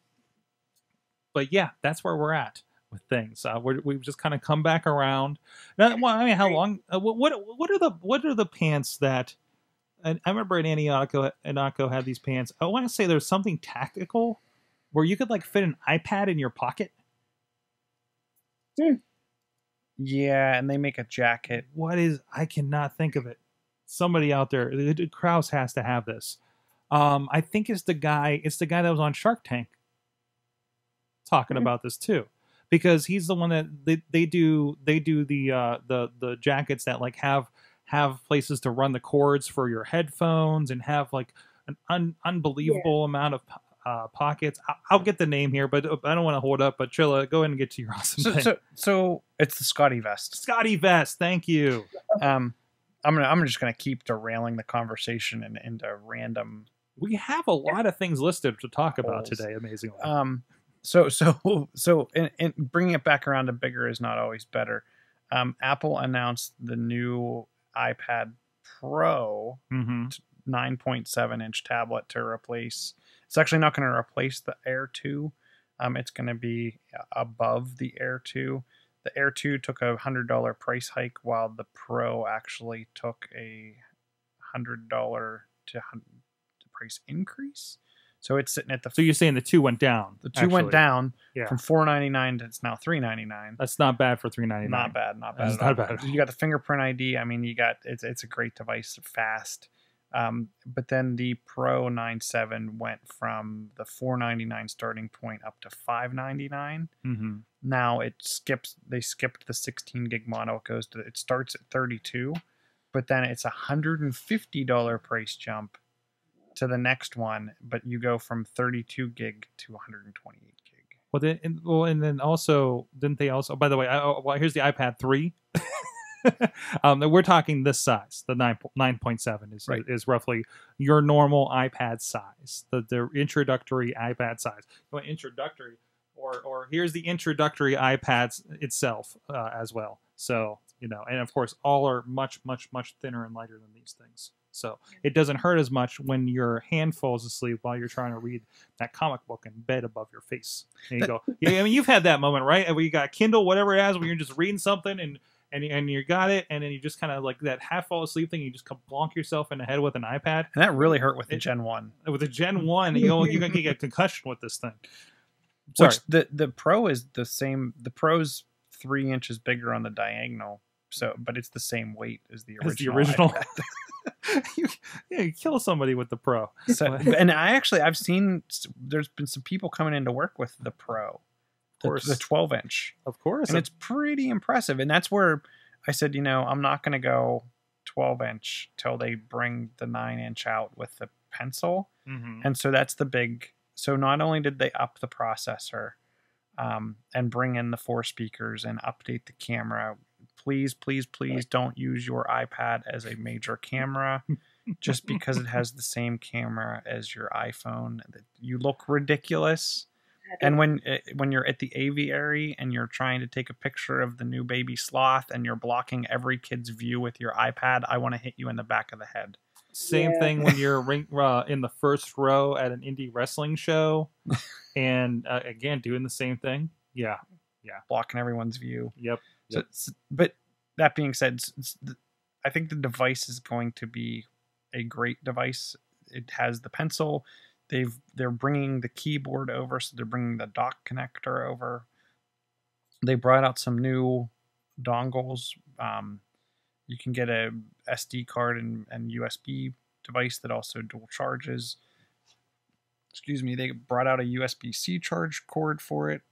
yeah, that's where we're at with things. We've just kind of come back around. Now, well, I mean, how long? What are the pants that? And I remember in Anako had these pants. I want to say there's something tactical where you could like fit an iPad in your pocket. Yeah, and they make a jacket. I cannot think of it. Somebody out there, Krause has to have this. I think it's the guy that was on Shark Tank talking about this too, because he's the one that they do the jackets that like have places to run the cords for your headphones and have like an unbelievable amount of pockets. I'll get the name here, but I don't want to hold up. But Chilla, go ahead and get to your awesome thing. So it's the Scotty vest. Scotty vest. Thank you. I'm just gonna keep derailing the conversation and into random. We have a lot of things listed to talk about today. Amazingly. So in bringing it back around to bigger is not always better. Apple announced the new iPad Pro 9.7 inch tablet to replace. It's actually not going to replace the Air 2. It's going to be above the Air 2. The Air 2 took a $100 price hike, while the Pro actually took a $100 price increase. So it's sitting at So you're saying the 2 went down? The 2 went down from $499 to it's now $399. That's not bad for $399. Not bad. That's not bad. You got the fingerprint ID. I mean, it's a great device, fast. But then the Pro 9.7 went from the $499 starting point up to $599. Now they skipped the 16 gig model. It starts at 32, but then it's $150 price jump to the next one, but you go from 32 gig to 128 gig. And then also, didn't they also? By the way, here's the iPad 3. We're talking this size. The 9.7 is Right. is roughly your normal iPad size. The introductory iPad size. Introductory, or here's the introductory iPads itself as well. So, and of course, all are much, much, much thinner and lighter than these things. So it doesn't hurt as much when your hand falls asleep while you're trying to read that comic book in bed above your face. And you go, yeah, I mean, you've had that moment, right? Where you got Kindle, whatever it is, when you're just reading something and you got it, and then you just kind of like that half fall asleep thing, you just bonk yourself in the head with an iPad. And that really hurt with the Gen 1. With the Gen 1, you're going to get a concussion with this thing. Sorry. Which the Pro is the same. The Pro's 3 inches bigger on the diagonal, but it's the same weight as the original. You kill somebody with the Pro. So, and I've seen there's been some people coming in to work with the Pro, the 12-inch, of course, and it's pretty impressive. And that's where I said, I'm not going to go 12-inch till they bring the 9-inch out with the pencil. Mm-hmm. And so that's the big. So not only did they up the processor, and bring in the 4 speakers and update the camera. Please, please, please don't use your iPad as a major camera just because it has the same camera as your iPhone. You look ridiculous. And when you're at the aviary and you're trying to take a picture of the new baby sloth and you're blocking every kid's view with your iPad, I want to hit you in the back of the head. Same thing when you're in the first row at an indie wrestling show and again doing the same thing. Yeah Blocking everyone's view. Yep. But that being said, I think the device is going to be a great device. It has the pencil. They're bringing the keyboard over, so they're bringing the dock connector over. They brought out some new dongles. You can get a SD card and USB device that also dual charges. Excuse me. They brought out a USB-C charge cord for it.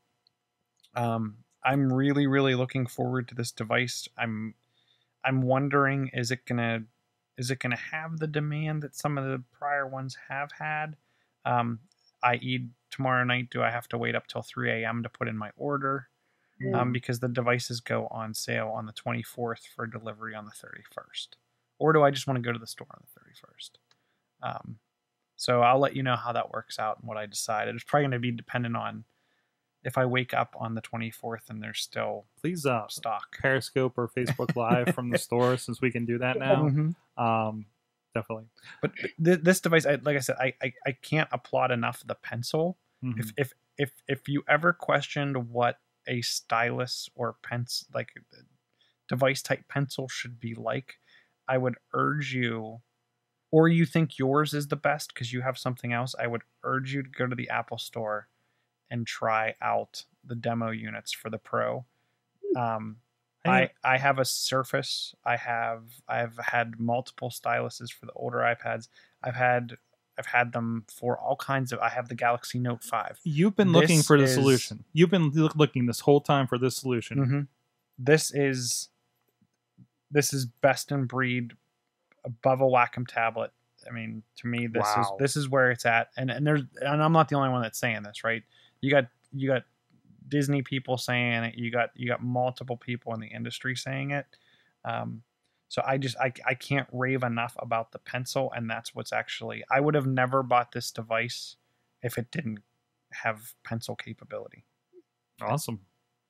I'm really, really looking forward to this device. I'm wondering, is it gonna have the demand that some of the prior ones have had? I.e., tomorrow night, do I have to wait up till 3 a.m. to put in my order? Because the devices go on sale on the 24th for delivery on the 31st. Or do I just want to go to the store on the 31st? So I'll let you know how that works out and what I decide. It's probably going to be dependent on if I wake up on the 24th and there's still stock. Periscope or Facebook Live from the store, since we can do that now. Mm-hmm. Definitely. But this device, like I said, I can't applaud enough the pencil. Mm-hmm. If you ever questioned what a stylus or like device type pencil should be like, I would urge you, or you think yours is the best because you have something else, I would urge you to go to the Apple Store and try out the demo units for the Pro. I have a Surface. I've had multiple styluses for the older iPads. I've had them for all kinds of. I have the Galaxy Note 5. You've been looking for the solution. You've been looking this whole time for this solution. Mm-hmm. This is best in breed, above a Wacom tablet. I mean, to me, this is where it's at. And I'm not the only one that's saying this, right? You got Disney people saying it. You got multiple people in the industry saying it. So I can't rave enough about the pencil, and that's what's actually. I would have never bought this device if it didn't have pencil capability. Awesome.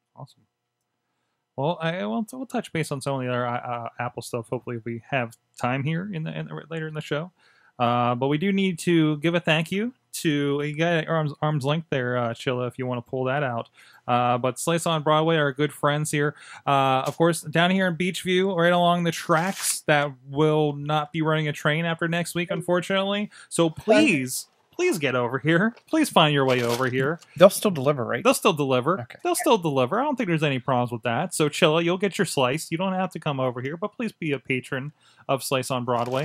Well, we'll touch base on some of the other Apple stuff. Hopefully, if we have time here later in the show. But we do need to give a thank you to, you got arm's length there, Chilla, if you want to pull that out. But Slice on Broadway are good friends here. Of course, down here in Beachview, right along the tracks, that will not be running a train after next week, unfortunately. So please get over here. Please find your way over here. They'll still deliver, right? They'll still deliver. Okay. They'll still deliver. I don't think there's any problems with that. So Chilla, you'll get your slice. You don't have to come over here, but please be a patron of Slice on Broadway.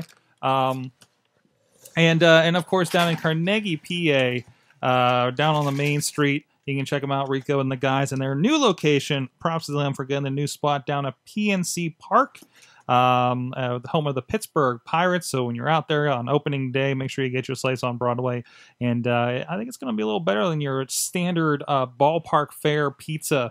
And of course, down in Carnegie, PA, down on the main street, you can check them out, Rico and the guys, in their new location. Props to them for getting the new spot down at PNC Park, the home of the Pittsburgh Pirates. So when you're out there on opening day, make sure you get your slice on Broadway. And I think it's going to be a little better than your standard ballpark fare pizza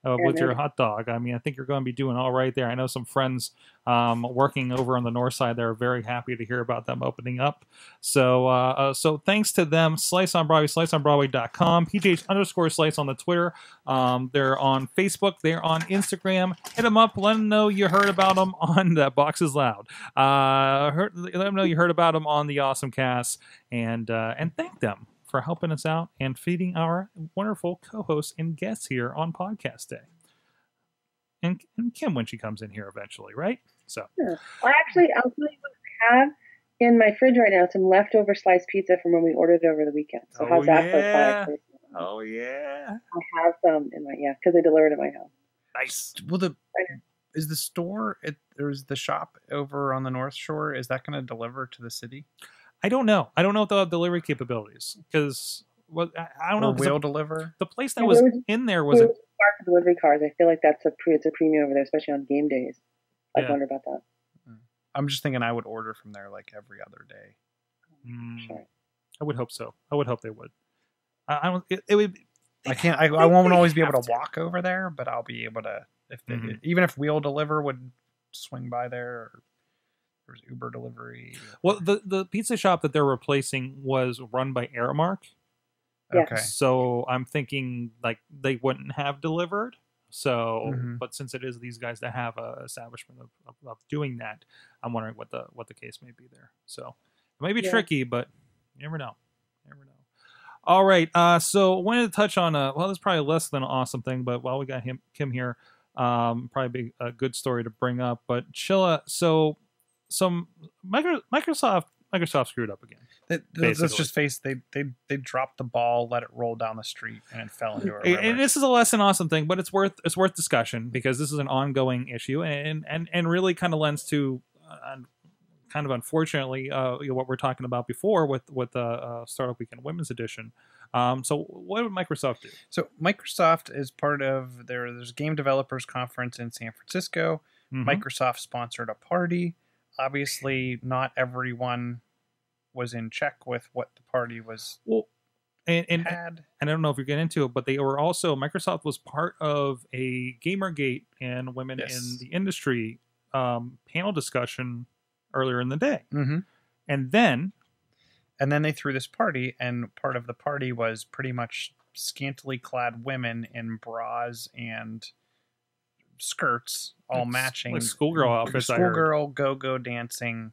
with your hot dog. I mean, I think you're going to be doing all right there. I know some friends working over on the north side. They're very happy to hear about them opening up. So so thanks to them. Slice on Broadway, sliceonbroadway.com, PGH_slice on the Twitter. They're on Facebook. They're on Instagram. Hit them up. Let them know you heard about them on That Box is Loud. Let them know you heard about them on the AwesomeCast, and thank them for helping us out and feeding our wonderful co-hosts and guests here on Podcast Day. And Kim when she comes in here eventually, right? So, yeah. Well, actually, I'll tell you what I have in my fridge right now. Some leftover sliced pizza from when we ordered it over the weekend. So how's that for a product? Oh yeah, I have some in my because they delivered to my house. Nice. Well, is the store there's the shop over on the North Shore? Is that going to deliver to the city? I don't know. I don't know if they'll have delivery capabilities because I don't know. Will deliver. The place that was in there was park delivery cars. I feel like it's a premium over there, especially on game days. I wonder about that. I'm just thinking I would order from there like every other day. Sure. I would hope so. I would hope they would. I don't. It would. I won't always be able to walk over there, but I'll be able to even if Wheel Deliver would swing by there. Or there's Uber delivery. Well, the pizza shop that they're replacing was run by Aramark. Okay. So I'm thinking like they wouldn't have delivered. So, but since it is these guys that have a establishment of doing that, I'm wondering what the case may be there. So it may be tricky, but you never know. All right. So I wanted to touch on this is probably less than an awesome thing, but while we got Kim here, probably be a good story to bring up. But Chilla, so some Microsoft screwed up again. Let's just face they dropped the ball, let it roll down the street, and it fell into a river. And this is a less than awesome thing, but it's worth discussion because this is an ongoing issue and really kind of lends to kind of unfortunately what we're talking about before with Startup Weekend Women's Edition. So what would Microsoft do? So Microsoft is part of there's a game developers conference in San Francisco. Microsoft sponsored a party. Obviously, not everyone was in check with what the party was. Well, and I don't know if you're getting into it, but Microsoft was part of a Gamergate and Women in the Industry panel discussion earlier in the day, and then they threw this party, and part of the party was pretty much scantily clad women in bras and skirts, all matching, like schoolgirl outfits. Schoolgirl go dancing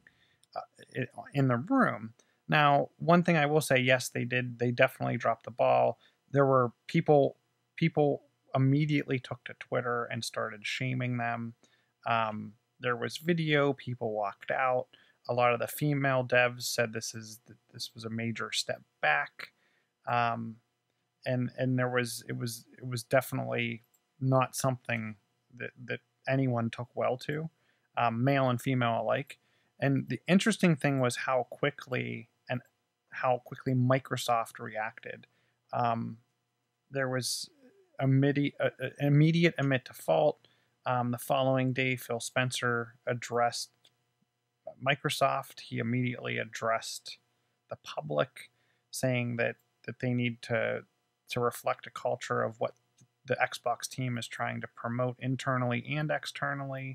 in the room. Now, one thing I will say, yes, they did. They definitely dropped the ball. There were people immediately took to Twitter and started shaming them. There was video. People walked out. A lot of the female devs said this was a major step back, and it was definitely not something that anyone took well to, male and female alike. And the interesting thing was how quickly Microsoft reacted. There was immediate admit to fault. The following day, Phil Spencer addressed Microsoft. He immediately addressed the public, saying that they need to reflect a culture of what the Xbox team is trying to promote internally and externally.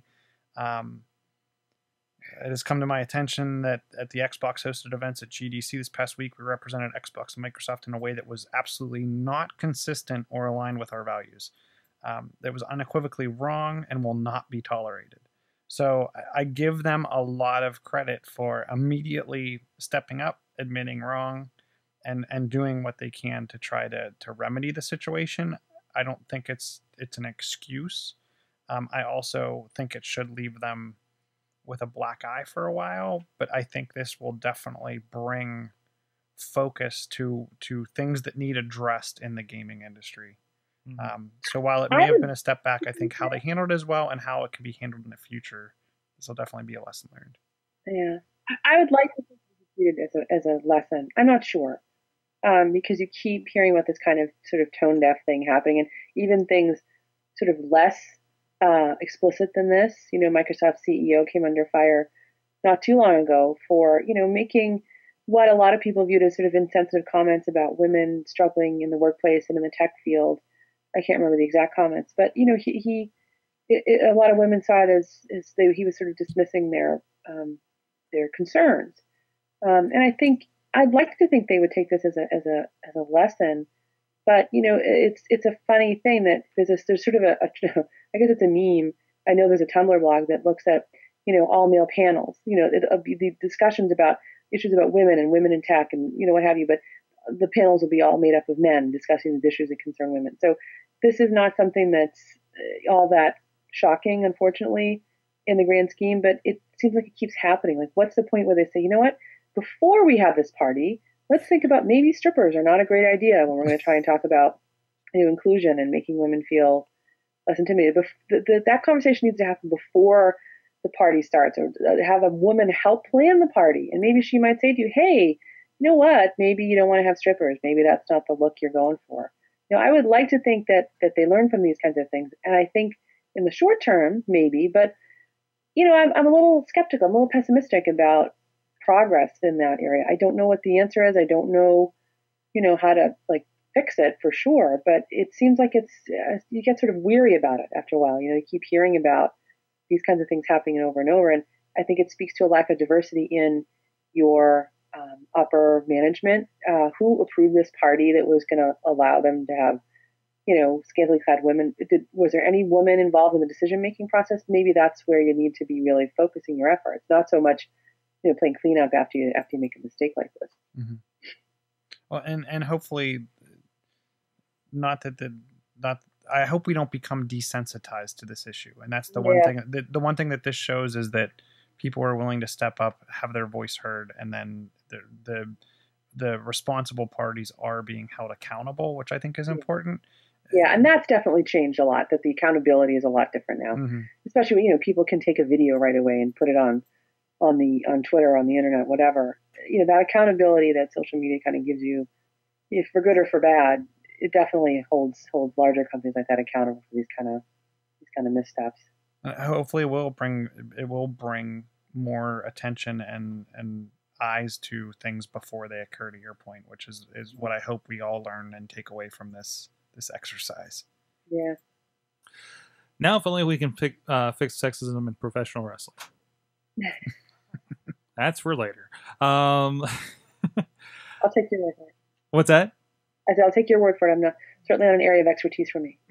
It has come to my attention that at the Xbox hosted events at GDC this past week, we represented Xbox and Microsoft in a way that was absolutely not consistent or aligned with our values. That was unequivocally wrong and will not be tolerated. So I give them a lot of credit for immediately stepping up, admitting wrong, and doing what they can to try to remedy the situation. I don't think it's an excuse. I also think it should leave them with a black eye for a while, but I think this will definitely bring focus to things that need addressed in the gaming industry. So while it may have been a step back, I think how they handled it as well and how it can be handled in the future, this will definitely be a lesson learned. Yeah, I would like to see it as a lesson. I'm not sure, because you keep hearing about this kind of sort of tone deaf thing happening, and even things sort of less explicit than this. Microsoft CEO came under fire not too long ago for making what a lot of people viewed as sort of insensitive comments about women struggling in the workplace and in the tech field. I can't remember the exact comments, but a lot of women saw it as he was sort of dismissing their concerns. And I think I'd like to think they would take this as a lesson. But it's a funny thing that there's sort of I guess it's a meme. I know there's a Tumblr blog that looks at all male panels. It'll be the discussions about issues about women and women in tech and what have you. But the panels will be all made up of men discussing the issues that concern women. So this is not something that's all that shocking, unfortunately, in the grand scheme. But it seems like it keeps happening. Like, what's the point where they say, you know what? Before we have this party, let's think about maybe strippers are not a great idea when we're going to try and talk about inclusion and making women feel less intimidated. But that conversation needs to happen before the party starts, or have a woman help plan the party. And maybe she might say to you, hey, you know what? Maybe you don't want to have strippers. Maybe that's not the look you're going for. I would like to think that they learn from these kinds of things. And I think in the short term, maybe, but I'm a little skeptical. I'm a little pessimistic about progress in that area. I don't know what the answer is. I don't know, how to fix it for sure. But it seems like you get sort of weary about it after a while. You keep hearing about these kinds of things happening over and over. And I think it speaks to a lack of diversity in your upper management. Who approved this party that was going to allow them to have, scantily clad women? Was there any woman involved in the decision-making process? Maybe that's where you need to be really focusing your efforts, not so much playing cleanup after you make a mistake like this. Mm-hmm. Well, and hopefully, I hope we don't become desensitized to this issue. And that's the one thing. The one thing that this shows is that people are willing to step up, have their voice heard, and then the responsible parties are being held accountable, which I think is important. Yeah, and that's definitely changed a lot. That the accountability is a lot different now, especially when people can take a video right away and put it on Twitter, on the internet, whatever. That accountability that social media kind of gives you, if for good or for bad, it definitely holds larger companies like that accountable for these kind of missteps. Hopefully, it will bring more attention and eyes to things before they occur. To your point, which is what I hope we all learn and take away from this exercise. Yeah. Now, if only we can fix sexism in professional wrestling. That's for later. I'll take your word for it. What's that? I said I'll take your word for it. I'm certainly not an area of expertise for me.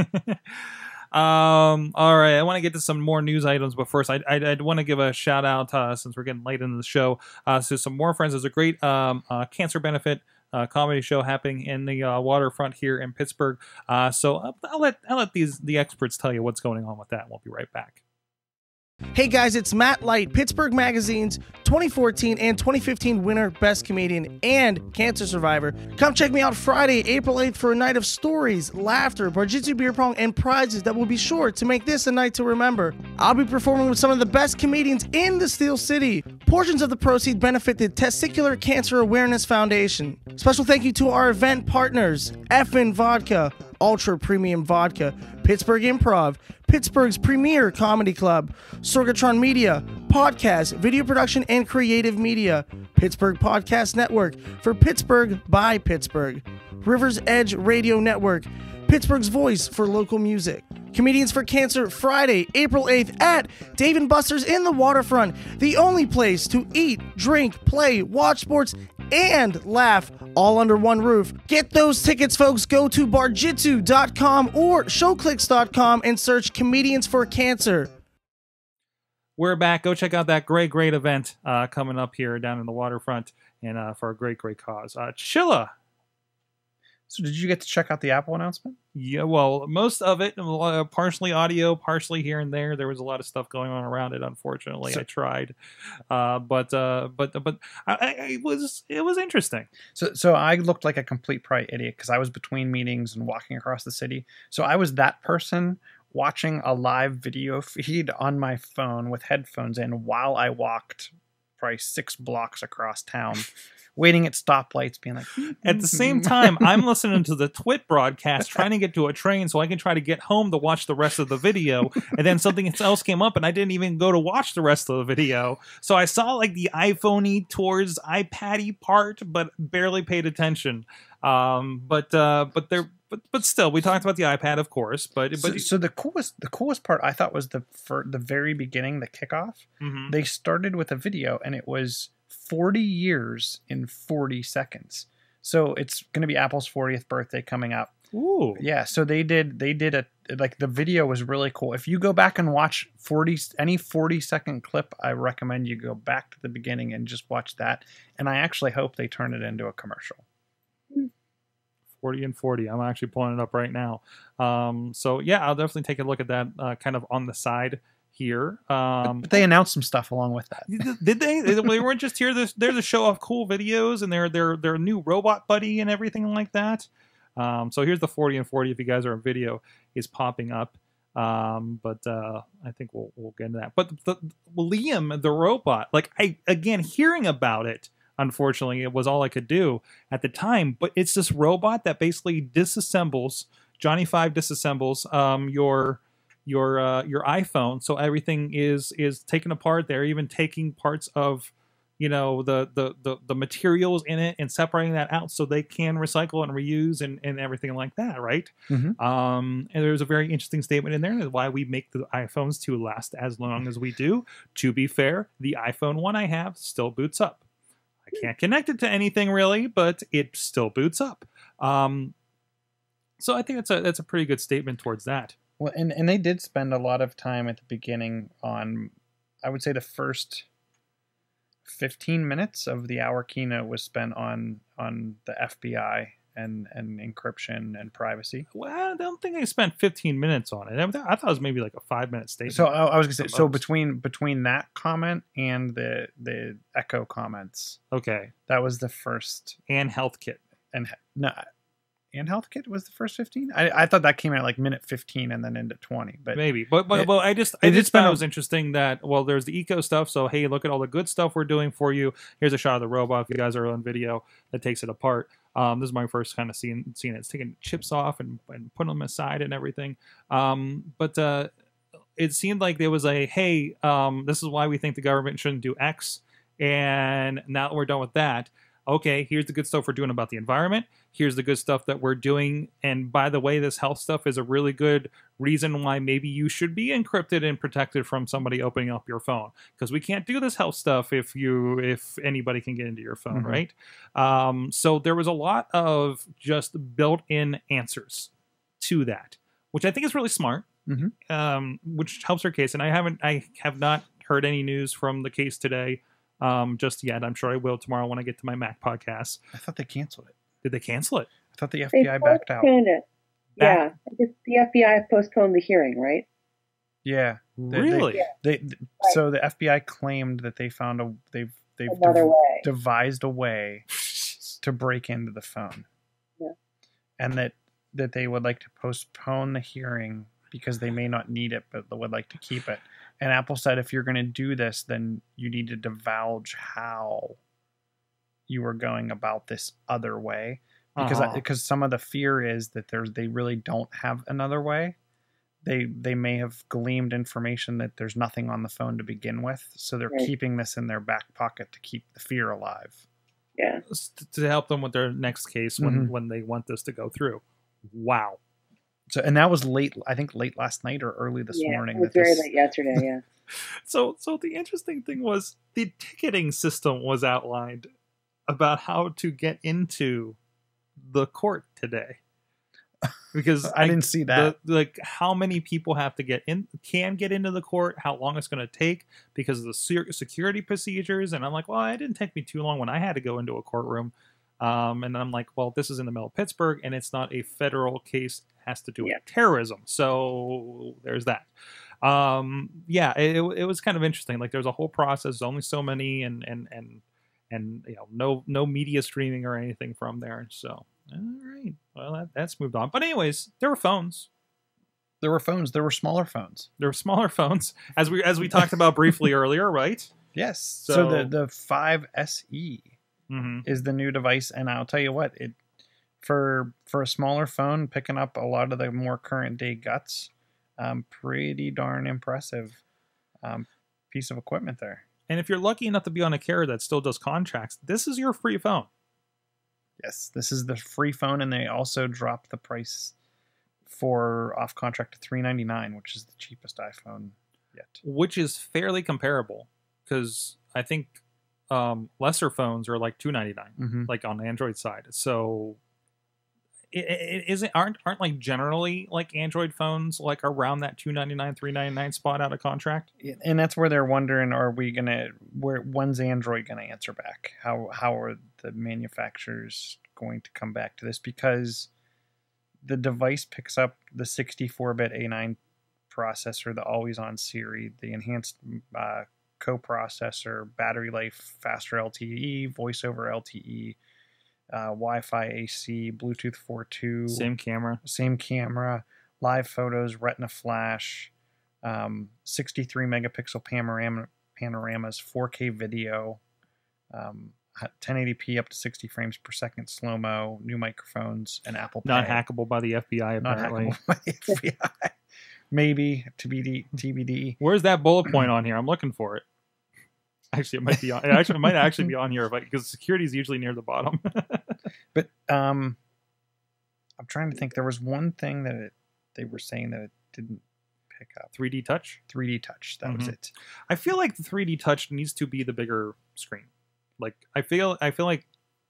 All right, I want to get to some more news items, but first I'd want to give a shout out since we're getting late into the show to some more friends. There's a great cancer benefit comedy show happening in the waterfront here in Pittsburgh. So I'll let the experts tell you what's going on with that. We'll be right back. Hey guys, it's Matt Light, Pittsburgh Magazine's 2014 and 2015 winner, Best Comedian, and Cancer Survivor. Come check me out Friday, April 8th for a night of stories, laughter, barjitsu beer pong, and prizes that will be sure to make this a night to remember. I'll be performing with some of the best comedians in the Steel City. Portions of the proceeds benefit the Testicular Cancer Awareness Foundation. Special thank you to our event partners, Effin Vodka, Ultra Premium Vodka, Pittsburgh Improv, Pittsburgh's premier comedy club, Sorgatron Media, podcast, video production, and creative media, Pittsburgh Podcast Network for Pittsburgh by Pittsburgh, River's Edge Radio Network, Pittsburgh's voice for local music. Comedians for Cancer, Friday, April 8th at Dave & Buster's in the Waterfront, the only place to eat, drink, play, watch sports, and laugh all under one roof. Get those tickets, folks. Go to barjitsu.com or showclicks.com and search Comedians for Cancer. We're back. Go check out that great event coming up here down in the waterfront and for a great cause. Chilla. So did you get to check out the Apple announcement? Yeah, well, most of it, partially audio, partially here and there. There was a lot of stuff going on around it. Unfortunately, I tried, but it was interesting. So I looked like a complete probably idiot because I was between meetings and walking across the city. So I was that person watching a live video feed on my phone with headphones in while I walked probably 6 blocks across town. waiting at stoplights, being like. At the same time, I'm listening to the Twit broadcast, trying to get to a train so I can try to get home to watch the rest of the video. And then something else came up, and I didn't even go to watch the rest of the video. So I saw like the iPhone-y towards iPad-y part, but barely paid attention. But still, we talked about the iPad, of course. But so the coolest part I thought was the very beginning, the kickoff. Mm-hmm. They started with a video, and it was 40 years in 40 seconds. So it's going to be Apple's 40th birthday coming up. Ooh, yeah. So they did like the video was really cool. If you go back and watch any 40-second clip, I recommend you go back to the beginning and just watch that. And I actually hope they turn it into a commercial. 40 and 40. I'm actually pulling it up right now. So yeah, I'll definitely take a look at that kind of on the side here. But they announced some stuff along with that. Did they? They weren't just here. They're to show off cool videos and their new robot buddy and everything like that. So here's the 40 and 40. If you guys are in video, is popping up. But I think we'll get into that. But Liam, the robot, like again hearing about it. Unfortunately, it was all I could do at the time. But it's this robot that basically disassembles, Johnny Five disassembles your iPhone, so everything is taken apart. They're even taking parts of, the materials in it and separating that out so they can recycle and reuse and everything like that, right? Mm-hmm. And there's a very interesting statement in there that's why we make the iPhones to last as long as we do. To be fair, the iPhone 1 I have still boots up. I can't connect it to anything really, but it still boots up. So I think that's a pretty good statement towards that. Well, and they did spend a lot of time at the beginning on, I would say the first 15 minutes of the hour keynote was spent on the FBI and encryption and privacy. Well, I don't think they spent 15 minutes on it. I thought it was maybe like a 5-minute statement. So I was going to say, so between that comment and the Echo comments. Okay. That was the first. And Health Kit. And Health Kit was the first 15. I thought that came out like minute 15 and then into 20, but maybe. But I just thought it was interesting that there's the eco stuff. So hey, look at all the good stuff we're doing for you. Here's a shot of the robot. If you guys are on video, that takes it apart. This is my first kind of seeing it. It's taking chips off and putting them aside and everything. But it seemed like there was hey, this is why we think the government shouldn't do X, and now that we're done with that. Okay, here's the good stuff we're doing about the environment. Here's the good stuff that we're doing. And by the way, this health stuff is a really good reason why maybe you should be encrypted and protected from somebody opening up your phone. Because we can't do this health stuff if anybody can get into your phone, right? So there was a lot of just built-in answers to that, which I think is really smart, which helps our case. And I have not heard any news from the case today. Just yet. I'm sure I will tomorrow when I get to my Mac podcast. I thought they canceled it. Did they cancel it? I thought the FBI backed out. It. Yeah, I guess the FBI postponed the hearing, right? Yeah, really. So the FBI claimed that they found they've devised a way to break into the phone, and that they would like to postpone the hearing because they may not need it, but they would like to keep it. And Apple said, if you're going to do this, then you need to divulge how you were going about this other way. Because some of the fear is that they really don't have another way. They may have gleaned information that there's nothing on the phone to begin with. So they're keeping this in their back pocket to keep the fear alive. Yeah. To help them with their next case when they want this to go through. Wow. So, and that was late last night or early this morning. It was very late yesterday, yeah. So the interesting thing was the ticketing system was outlined about how to get into the court today. Because I didn't see that. How many people have to can get into the court, how long it's going to take because of the security procedures. And I'm like, well, it didn't take me too long when I had to go into a courtroom. And I'm like, well, this is in the middle of Pittsburgh and it's not a federal case. It has to do with terrorism. So there's that. It was kind of interesting. Like there's a whole process, only so many and no media streaming or anything from there. So, all right. Well, that's moved on. But anyways, there were phones. There were phones. There were smaller phones. There were smaller phones as we talked about briefly earlier, right? Yes. So the 5 SE. is the new device, and I'll tell you what, it for a smaller phone, picking up a lot of the more current day guts, pretty darn impressive piece of equipment there. And if you're lucky enough to be on a carrier that still does contracts, this is your free phone. Yes, this is the free phone, and they also dropped the price for off contract to $399, which is the cheapest iPhone yet. Which is fairly comparable, because I think lesser phones are like $299, like on the Android side. So it isn't aren't like generally like Android phones like around that $299, $399 spot out of contract. And that's where they're wondering, when's Android gonna answer back? How are the manufacturers going to come back to this? Because the device picks up the 64-bit A9 processor, the always-on Siri, the enhanced coprocessor, battery life, faster LTE, voice over LTE, Wi-Fi AC, Bluetooth 4.2, same camera, live photos, Retina flash, 63 megapixel panoramas, 4K video, 1080p up to 60 frames per second slow-mo, new microphones, and Apple Pay. Not hackable by the FBI, apparently. Not hackable by the FBI. Maybe TBD. Where's that bullet point on here? I'm looking for it. Actually, it might be on. It might actually be on here, because security is usually near the bottom. But I'm trying to think. There was one thing that they were saying that it didn't pick up. 3D touch. 3D touch. That was it. I feel like the 3D touch needs to be the bigger screen. Like I feel like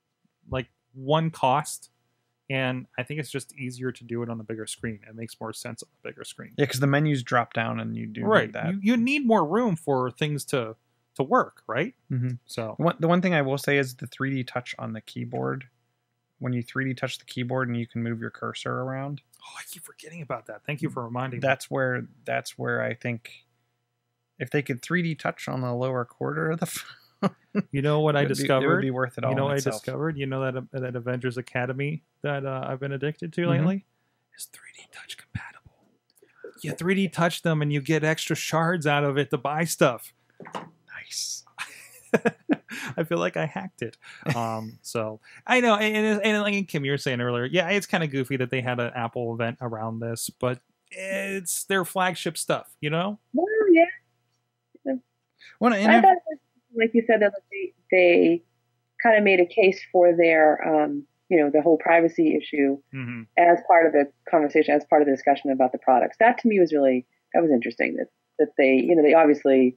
one cost, and I think it's just easier to do it on the bigger screen. It makes more sense on the bigger screen. Yeah, because the menus drop down, and you do need that. You need more room for things to work, right? So the one thing I will say is the 3D touch on the keyboard. When you 3D touch the keyboard and you can move your cursor around. Oh, I keep forgetting about that. Thank you for reminding me. That's where I think if they could 3D touch on the lower quarter of the phone, you know what I discovered? It would be worth it all. You know what I discovered? You know that Avengers Academy that I've been addicted to lately is 3D touch compatible. You 3D touch them and you get extra shards out of it to buy stuff. Nice. I feel like I hacked it. So I know, and like Kim, you were saying earlier, yeah, it's kind of goofy that they had an Apple event around this, but it's their flagship stuff, you know? Well, yeah. Well, I thought, like you said, that they kind of made a case for their, the whole privacy issue as part of the conversation, as part of the discussion about the products. That to me was interesting. That they, they obviously.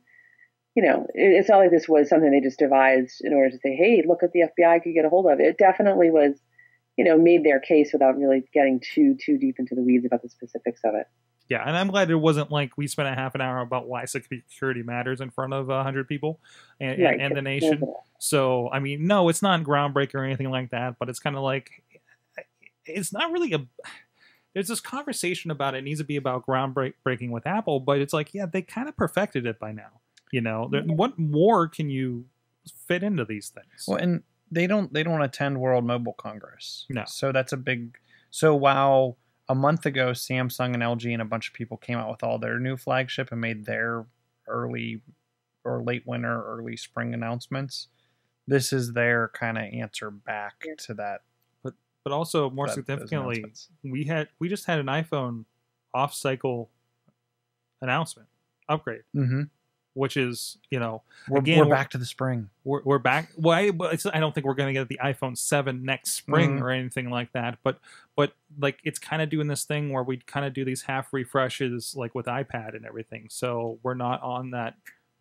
It's not like this was something they just devised in order to say, hey, look what the FBI could get a hold of. It definitely was, made their case without really getting too deep into the weeds about the specifics of it. Yeah, and I'm glad it wasn't like we spent a half an hour about why security matters in front of 100 people and the nation. So, I mean, no, it's not groundbreaking or anything like that, but it's kind of like, it's not really there's this conversation about it needs to be about groundbreaking with Apple, but it's like, yeah, they kind of perfected it by now. What more can you fit into these things? Well, and they don't attend World Mobile Congress. No. So that's a big. So while a month ago Samsung and LG and a bunch of people came out with all their new flagship and made their early or late winter, early spring announcements, this is their kind of answer back to that. But also more significantly, we just had an iPhone off-cycle announcement upgrade. Which is, we're back to the spring. We're back. Well, I don't think we're going to get the iPhone 7 next spring or anything like that. But like it's kind of doing this thing where we kind of do these half refreshes, like with iPad and everything. So we're not on that,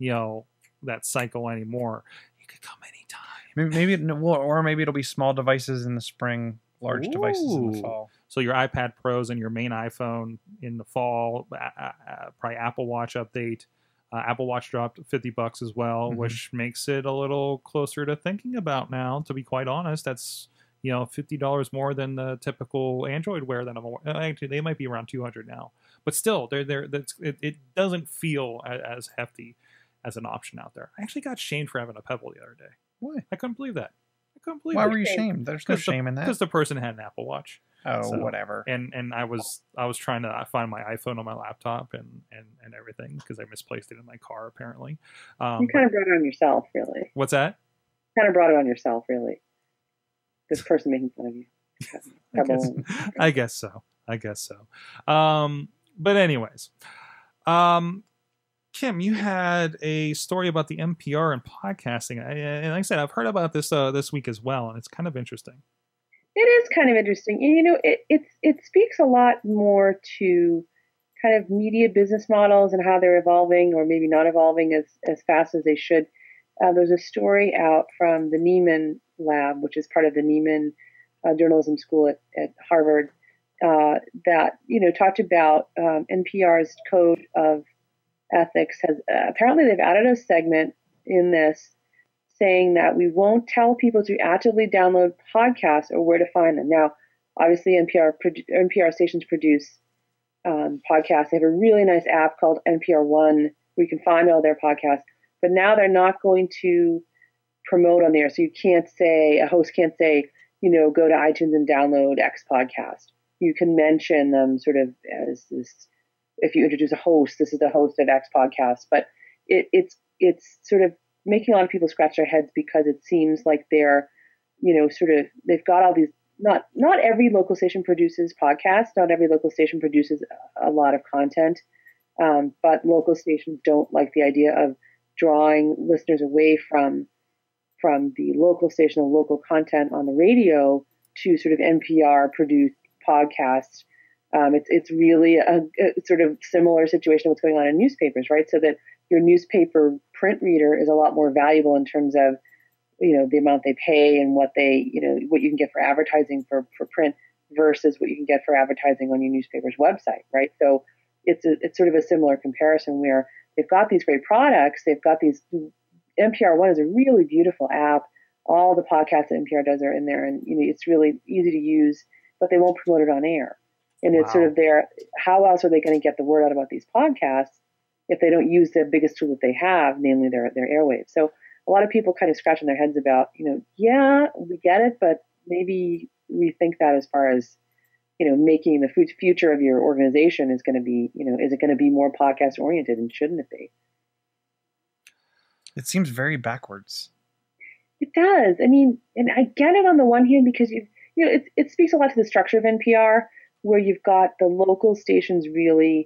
that cycle anymore. You could come anytime. Maybe it'll be small devices in the spring, large devices in the fall. So your iPad Pros and your main iPhone in the fall. Probably Apple Watch update. Apple Watch dropped $50 as well, which makes it a little closer to thinking about now. To be quite honest, that's $50 more than the typical Android Wear that actually they might be around $200 now, but still, it doesn't feel as hefty as an option out there. I actually got shamed for having a Pebble the other day. Why? I couldn't believe that. Why were you shamed? There's no shame in that. Because the person had an Apple Watch. Oh, so, whatever. And I was trying to find my iPhone on my laptop and everything because I misplaced it in my car apparently. You kind of brought it on yourself, really. What's that? kind of brought it on yourself, really. This person making fun of you. I guess so. But anyways, Kim, you had a story about the NPR and podcasting, and like I said, I've heard about this this week as well, and it's kind of interesting. It is kind of interesting. You know, it speaks a lot more to kind of media business models and how they're evolving, or maybe not evolving as fast as they should. There's a story out from the Nieman Lab, which is part of the Nieman Journalism School at Harvard, that, you know, talked about NPR's code of ethics. Has apparently they've added a segment in this saying that we won't tell people to actively download podcasts or where to find them. Now, obviously, NPR stations produce podcasts. They have a really nice app called NPR One where you can find all their podcasts. But now they're not going to promote on there. So a host can't say, you know, go to iTunes and download X podcast. You can mention them sort of as this, if you introduce a host, this is the host of X podcast. But it's sort of making a lot of people scratch their heads because it seems like they're, you know, sort of, they've got all these, not every local station produces podcasts. Not every local station produces a lot of content. But local stations don't like the idea of drawing listeners away from the local station and local content on the radio to sort of NPR produced podcasts. It's really a sort of similar situation to what's going on in newspapers, right? So that your newspaper print reader is a lot more valuable in terms of, you know, the amount they pay and what you can get for advertising for print versus what you can get for advertising on your newspaper's website, right? So it's sort of a similar comparison where they've got these great products. They've got these. NPR One is a really beautiful app. All the podcasts that NPR does are in there, and you know it's really easy to use. But they won't promote it on air, and it's sort of there. How else are they going to get the word out about these podcasts if they don't use the biggest tool that they have, namely their airwaves? So a lot of people kind of scratching their heads about, you know, yeah, we get it, but maybe rethink that as far as, you know, making the future of your organization is going to be, you know, is it going to be more podcast oriented, and shouldn't it be? It seems very backwards. It does. I mean, and I get it on the one hand because it speaks a lot to the structure of NPR, where you've got the local stations really,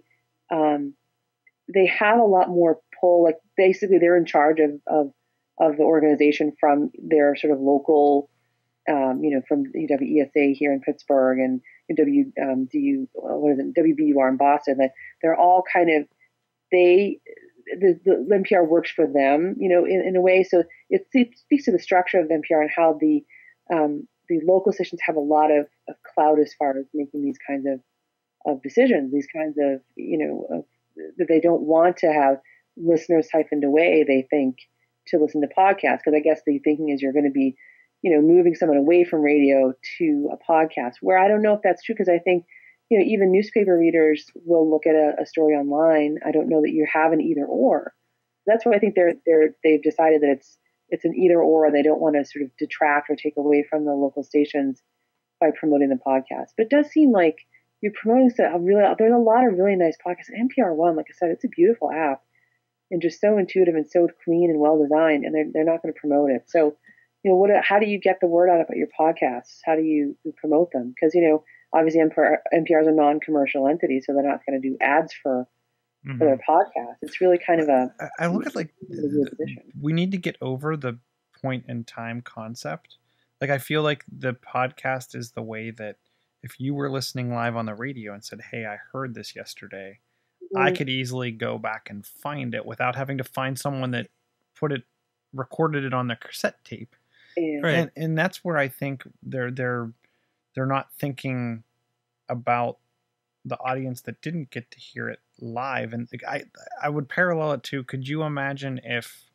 they have a lot more pull. Like basically, they're in charge of the organization from their sort of local, you know, from WESA here in Pittsburgh and WBUR in Boston. That they're all kind of the NPR works for them, you know, in a way. So it speaks to the structure of NPR and how the local stations have a lot of clout as far as making these kinds of decisions, these kinds of, you know, that they don't want to have listeners siphoned away, they think, to listen to podcasts. Because I guess the thinking is you're going to be, you know, moving someone away from radio to a podcast, where I don't know if that's true, because I think, you know, even newspaper readers will look at a story online. I don't know that you have an either or. That's why I think they've decided that it's an either or. They don't want to sort of detract or take away from the local stations by promoting the podcast. But it does seem like you're promoting there's a lot of really nice podcasts. NPR One, like I said, it's a beautiful app and just so intuitive and so clean and well designed, and they're not going to promote it. So, you know, how do you get the word out about your podcasts? How do you promote them? Because, you know, obviously NPR is a non-commercial entity, so they're not going to do ads for their podcast. It's really kind of I look at like we need to get over the point in time concept. Like I feel like the podcast is the way that if you were listening live on the radio and said, "Hey, I heard this yesterday," I could easily go back and find it without having to find someone that recorded it on their cassette tape. Yeah. Right. And that's where I think they're not thinking about the audience that didn't get to hear it live. And I would parallel it to, could you imagine if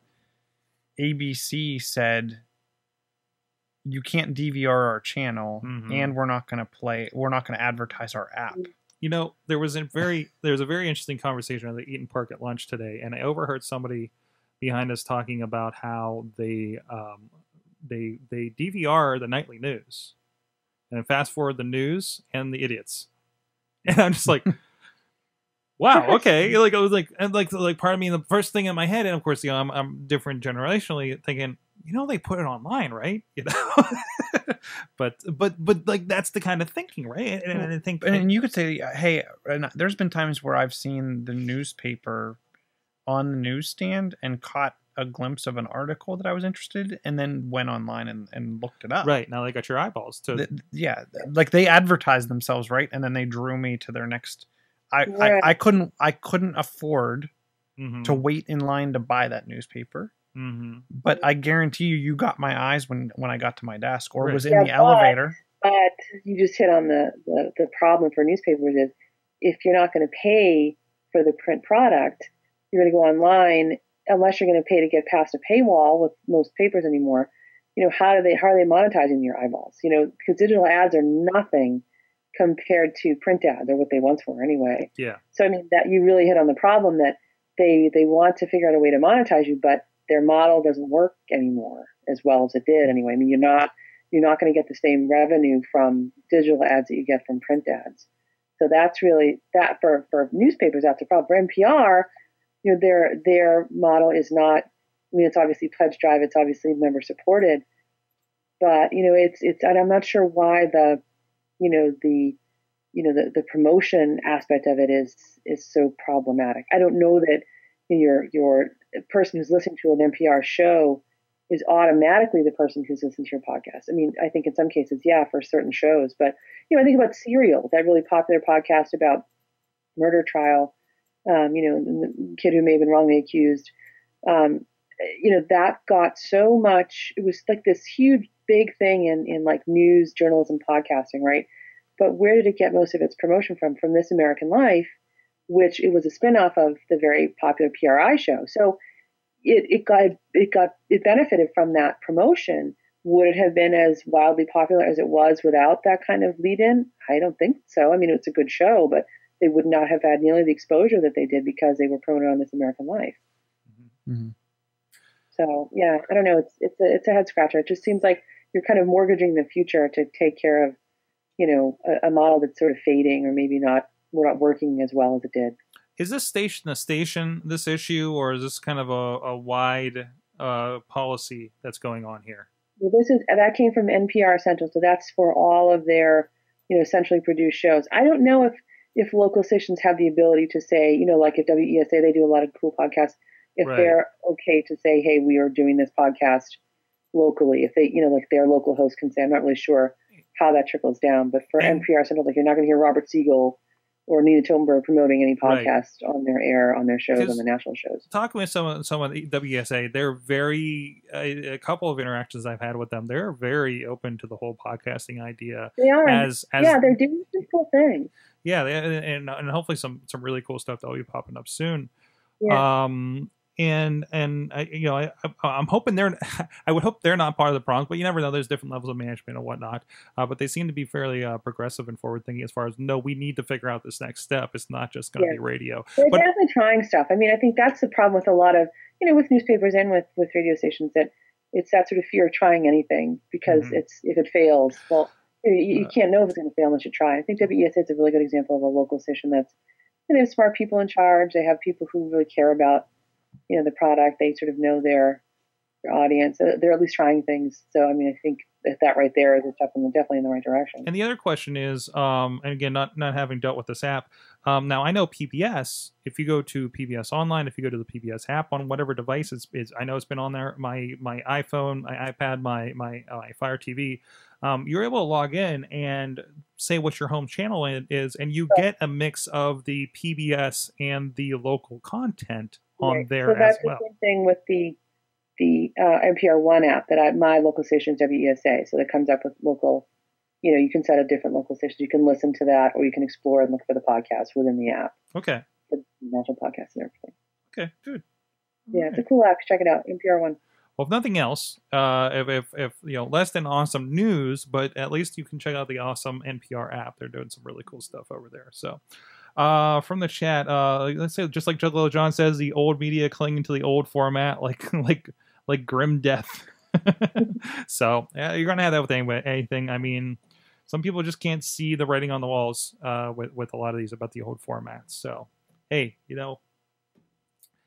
ABC said, you can't DVR our channel and we're not going to advertise our app? You know, there was a very interesting conversation at the Eaton Park at lunch today, and I overheard somebody behind us talking about how they DVR the nightly news and fast forward the news and the idiots. And I'm just like, wow, okay. Like I was like, and like part of me, the first thing in my head, and of course, you know, I'm different generationally, thinking, they put it online, right? But like that's the kind of thinking, right? And I think, and you could say, hey, there's been times where I've seen the newspaper on the newsstand and caught a glimpse of an article that I was interested in, and then went online and looked it up. Right, now they got your eyeballs to like they advertised themselves, right? And then they drew me to their next. I couldn't afford to wait in line to buy that newspaper. But I guarantee you got my eyes when I got to my desk or was in the elevator. But you just hit on the problem for newspapers is if you're not going to pay for the print product, you're going to go online. Unless you're going to pay to get past a paywall with most papers anymore, how are they monetizing your eyeballs? Because digital ads are nothing compared to print ads, or what they once were anyway. Yeah. So I mean that you really hit on the problem that they want to figure out a way to monetize you, but their model doesn't work anymore as well as it did anyway. I mean, you're not going to get the same revenue from digital ads that you get from print ads. So that's really that for newspapers. That's a problem. For NPR, their model is not. I mean, it's obviously pledge drive. It's obviously member supported, but it's. I'm not sure why the promotion aspect of it is so problematic. I don't know that your person who's listening to an NPR show is automatically the person who's listening to your podcast. I mean, I think in some cases, yeah, for certain shows, but I think about Serial, that really popular podcast about murder trial. The kid who may have been wrongly accused. That got so much. It was like this huge, big thing in like news, journalism, podcasting, right? But where did it get most of its promotion from? From This American Life, which it was a spinoff of the very popular PRI show. So it benefited from that promotion. Would it have been as wildly popular as it was without that kind of lead-in? I don't think so. I mean, it's a good show, but they would not have had nearly the exposure that they did because they were promoted on This American Life. Mm-hmm. So yeah, I don't know. It's a head scratcher. It just seems like you're kind of mortgaging the future to take care of, a model that's sort of fading or maybe not working as well as it did. Is this station this issue, or is this kind of a wide policy that's going on here? Well, that came from NPR Central, so that's for all of their centrally produced shows. I don't know if local stations have the ability to say, like at WESA, they do a lot of cool podcasts. If they're okay to say, hey, we are doing this podcast locally, if they, like their local host can say, I'm not really sure how that trickles down. But for NPR Central, like you're not going to hear Robert Siegel or Nina Totenberg promoting any podcast on their air, on their shows, on the national shows. Talking with some of the WSA, they're very, a couple of interactions I've had with them, they're very open to the whole podcasting idea. They are. They're doing some cool things. Yeah, and hopefully some really cool stuff that will be popping up soon. Yeah. And I'm hoping I would hope they're not part of the problems, but you never know. There's different levels of management and whatnot. But they seem to be fairly progressive and forward thinking as far as, no, we need to figure out this next step. It's not just going to be radio. They're definitely trying stuff. I mean, I think that's the problem with a lot of, with newspapers and with radio stations, that it's that sort of fear of trying anything because if it fails, well, you can't know if it's going to fail unless you try. I think WESA is a really good example of a local station that's, they have smart people in charge. They have people who really care about the product. They sort of know their audience. They're at least trying things. So, I mean, I think that right there is a step definitely in the right direction. And the other question is, and again, not having dealt with this app, now I know PBS, if you go to PBS Online, if you go to the PBS app on whatever device, I know it's been on there, my iPhone, my iPad, my Fire TV, you're able to log in and say what your home channel is, and you get a mix of the PBS and the local content on there as well. So that's the same thing with the NPR One app that my local station is WESA. So that comes up with local, you can set a different local station. You can listen to that, or you can explore and look for the podcast within the app. Okay. The national podcast and everything. Okay, good. Yeah, it's a cool app. Check it out. NPR One. Well, if nothing else, if less than awesome news, but at least you can check out the awesome NPR app. They're doing some really cool stuff over there. So, from the chat, let's say just like Juggalo John says, the old media clinging to the old format, like grim death. So you're gonna have that with anything. I mean, some people just can't see the writing on the walls with a lot of these about the old formats. So, hey,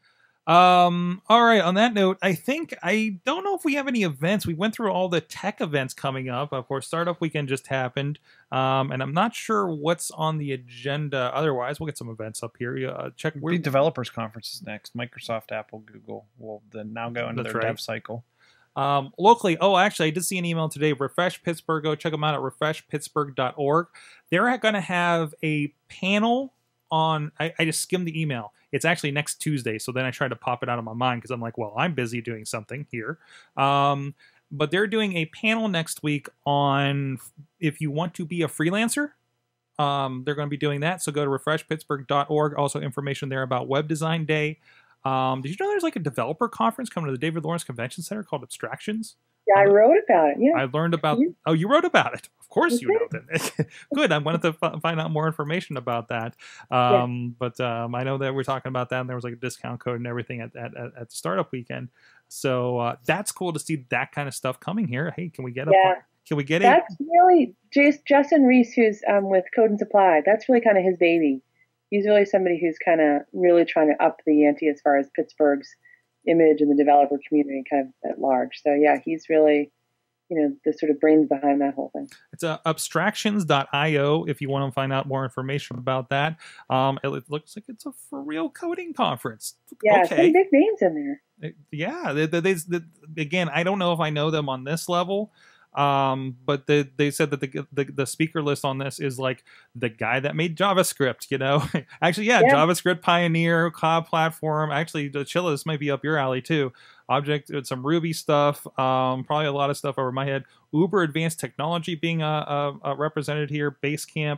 All right. On that note, I don't know if we have any events. We went through all the tech events coming up. Of course, Startup Weekend just happened. And I'm not sure what's on the agenda. Otherwise, we'll get some events up here. Check the developers conference is next. Microsoft, Apple, Google will then now go into their dev cycle. Locally, actually, I did see an email today. Refresh Pittsburgh. Go check them out at refreshpittsburgh.org. They're going to have a panel on. I just skimmed the email. It's actually next Tuesday, so then I tried to pop it out of my mind because I'm like, well, I'm busy doing something here. But they're doing a panel next week on if you want to be a freelancer. They're going to be doing that, so go to refreshpittsburgh.org. Also, information there about Web Design Day. Did you know there's like a developer conference coming to the David Lawrence Convention Center called Abstractions? Yeah, I wrote about it. Yeah, I learned about. Oh, you wrote about it. Of course, you know that. Good. I wanted to find out more information about that. But I know that we're talking about that, and there was like a discount code and everything at the Startup Weekend. So that's cool to see that kind of stuff coming here. Hey, can we get Can we get it? That's really Justin Reese, who's with Code and Supply. That's really kind of his baby. He's really somebody who's kind of really trying to up the ante as far as Pittsburgh's image and the developer community kind of at large. So yeah, he's really, the sort of brains behind that whole thing. It's abstractions.io if you want to find out more information about that. It looks like it's a for real coding conference. Yeah, some big names in there. Yeah, again, I don't know if I know them on this level. But they said that the speaker list on this is like the guy that made JavaScript, actually, JavaScript pioneer, cloud platform. Actually, the Chilla, this might be up your alley too. Object, some Ruby stuff, probably a lot of stuff over my head. Uber advanced technology being represented here. Basecamp.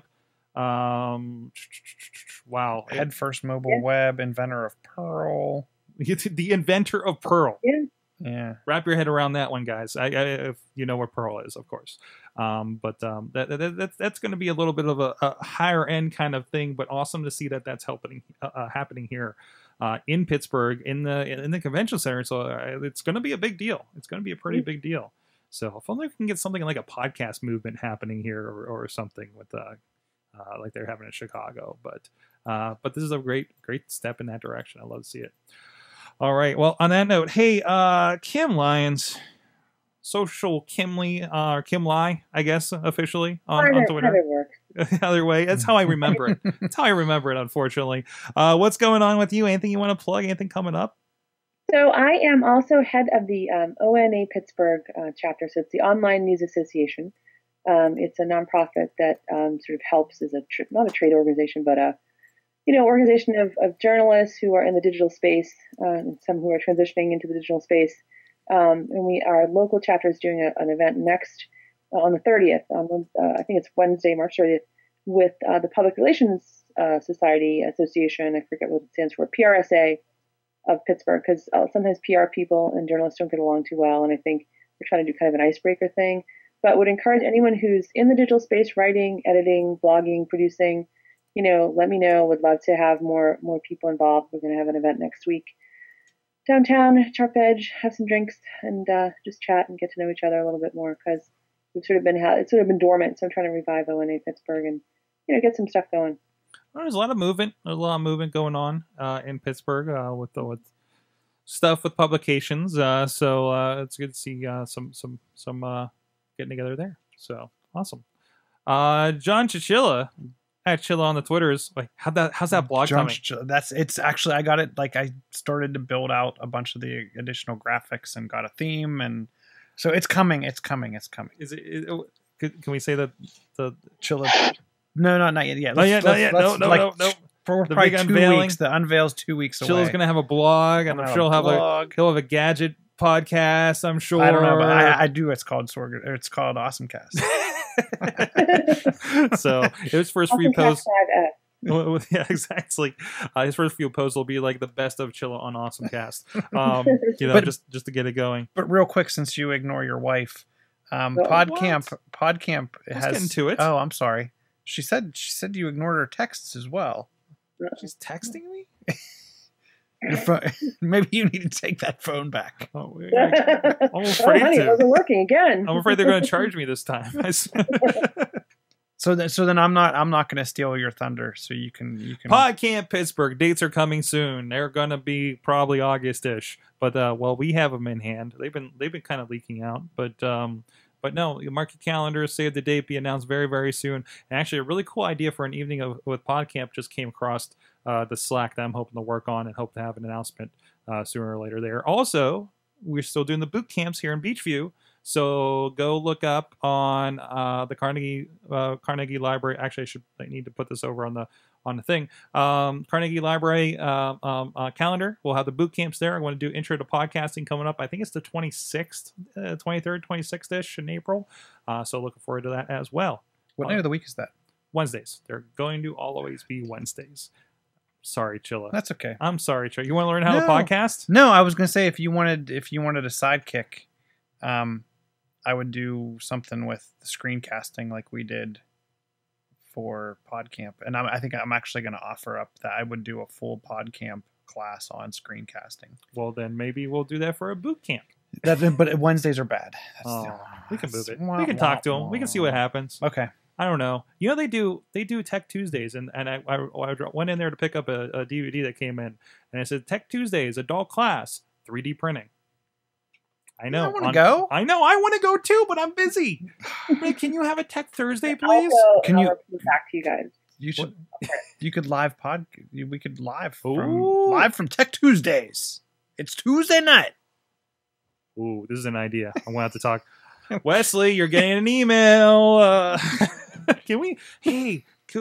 Wow. Head first mobile web, inventor of Perl. The inventor of Perl. Yeah. Wrap your head around that one, guys. If you know where Perl is, of course. But that's going to be a little bit of a higher end kind of thing, but awesome to see that's happening here in Pittsburgh in the convention center. So it's going to be a big deal. It's going to be a pretty big deal. So if only we can get something like a podcast movement happening here or something with like they're having in Chicago. But this is a great step in that direction. I love to see it. All right. Well, on that note, hey, Kim Lyons, social Kimly, or Kim Ly, I guess, officially on Twitter. Either way, that's how I remember it. That's how I remember it, unfortunately. What's going on with you? Anything you want to plug? Anything coming up? So I am also head of the ONA Pittsburgh chapter. So it's the Online News Association. It's a nonprofit that sort of helps as not a trade organization, but a organization of journalists who are in the digital space, and some who are transitioning into the digital space. And our local chapter is doing an event next on the 30th, I think it's Wednesday, March 30th, with the Public Relations Society Association, I forget what it stands for, PRSA of Pittsburgh, because sometimes PR people and journalists don't get along too well, and I think we're trying to do kind of an icebreaker thing, but would encourage anyone who's in the digital space, writing, editing, blogging, producing, let me know. Would love to have more people involved. We're going to have an event next week downtown, Sharp Edge, have some drinks and just chat and get to know each other a little bit more, because it's sort of been dormant. So I'm trying to revive ONA Pittsburgh and get some stuff going. Well, there's a lot of movement. There's a lot of movement going on in Pittsburgh with stuff with publications. So it's good to see some getting together there. So awesome. John Chilla. At Chilla on the Twitters, like how's that blog coming? It's actually, I got it. Like I started to build out a bunch of the additional graphics and got a theme, and so it's coming. Is it? Can we say that the Chilla? No, not yet. Not yet. No. For probably 2 weeks. The unveil's 2 weeks away. Chilla's gonna have a blog, and I'm sure he'll have a gadget podcast. I'm sure. I don't know, but I do. It's called Sorg. It's called AwesomeCast. So his first few posts, yeah, exactly. His first few posts will be like the best of Chilla on AwesomeCast. But, just to get it going. But real quick, since you ignore your wife, PodCamp has. Getting to it. Oh, I'm sorry. She said you ignored her texts as well. She's texting me. Maybe you need to take that phone back. I'm afraid it wasn't working again. I'm afraid they're going to charge me this time. So then I'm not going to steal your thunder. So you can PodCamp Pittsburgh dates are coming soon. They're going to be probably August-ish, but well, we have them in hand. They've been kind of leaking out, but no, mark your calendars, save the date, be announced very, very soon. And actually, a really cool idea for an evening with PodCamp just came across the Slack that I'm hoping to work on and hope to have an announcement sooner or later there. Also, we're still doing the boot camps here in Beachview. So go look up on the Carnegie Library. Actually, I need to put this over on the thing. Carnegie Library calendar. We'll have the boot camps there. I want to do intro to podcasting coming up. I think it's the 26th, 23rd, 26th-ish in April. So looking forward to that as well. What night of the week is that? Wednesdays. They're going to always be Wednesdays. Sorry, Chilla. That's okay. I'm sorry, Chilla. You want to learn how to podcast? No, I was going to say if you wanted a sidekick, I would do something with the screencasting like we did for PodCamp. And I think I'm actually going to offer up that I would do a full PodCamp class on screencasting. Well, then maybe we'll do that for a boot camp. But Wednesdays are bad. We can move it. We can talk to them. We can see what happens. Okay. I don't know. You know, they do Tech Tuesdays, and I went in there to pick up a DVD that came in, and it said Tech Tuesdays, adult class, 3D printing. I know. I want to go. I know. I want to go too, but I'm busy. Can you have a Tech Thursday, please? Can you back to you guys? You should. You could live pod. We could live from Tech Tuesdays. It's Tuesday night. Ooh, this is an idea. I'm gonna have to talk. Wesley, you're getting an email. Can we? Hey,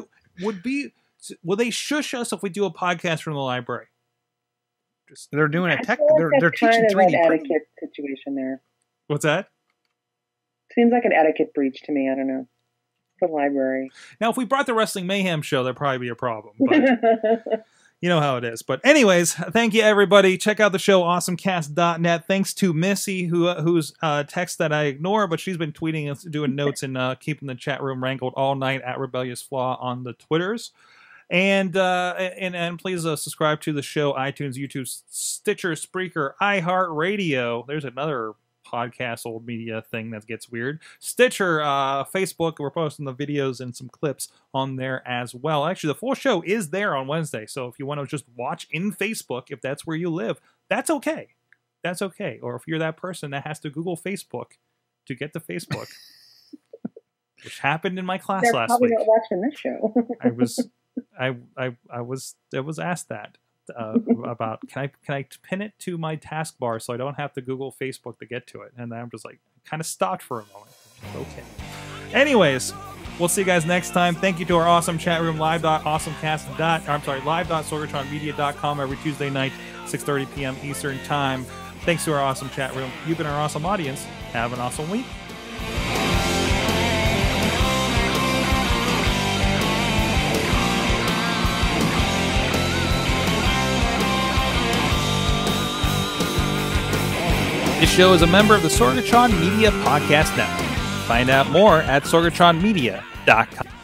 will they shush us if we do a podcast from the library? They're doing a tech. They're teaching 3D an etiquette situation there. What's that? Seems like an etiquette breach to me. I don't know. The library. Now, if we brought the Wrestling Mayhem show, that'd probably be a problem. But you know how it is. But anyways, thank you, everybody. Check out the show, AwesomeCast.net. Thanks to Missy, whose text that I ignore, but she's been tweeting and doing notes and keeping the chat room rankled all night at Rebellious Flaw on the Twitters. And please subscribe to the show, iTunes, YouTube, Stitcher, Spreaker, iHeartRadio. There's another podcast, old media thing that gets weird. Stitcher, Facebook. We're posting the videos and some clips on there as well. Actually, the full show is there on Wednesday. So if you want to just watch in Facebook, if that's where you live, that's okay. That's okay. Or if you're that person that has to Google Facebook to get to Facebook, which happened in my class last week. They're probably not watching this show. I was asked that about can I pin it to my taskbar so I don't have to Google Facebook to get to it, and I'm just like kind of stopped for a moment. Okay. Anyways, we'll see you guys next time. Thank you to our awesome chat room, live.sorgatronmedia.com every Tuesday night, 6:30 p.m. Eastern Time. Thanks to our awesome chat room. You've been our awesome audience. Have an awesome week. This show is a member of the Sorgatron Media Podcast Network. Find out more at sorgatronmedia.com.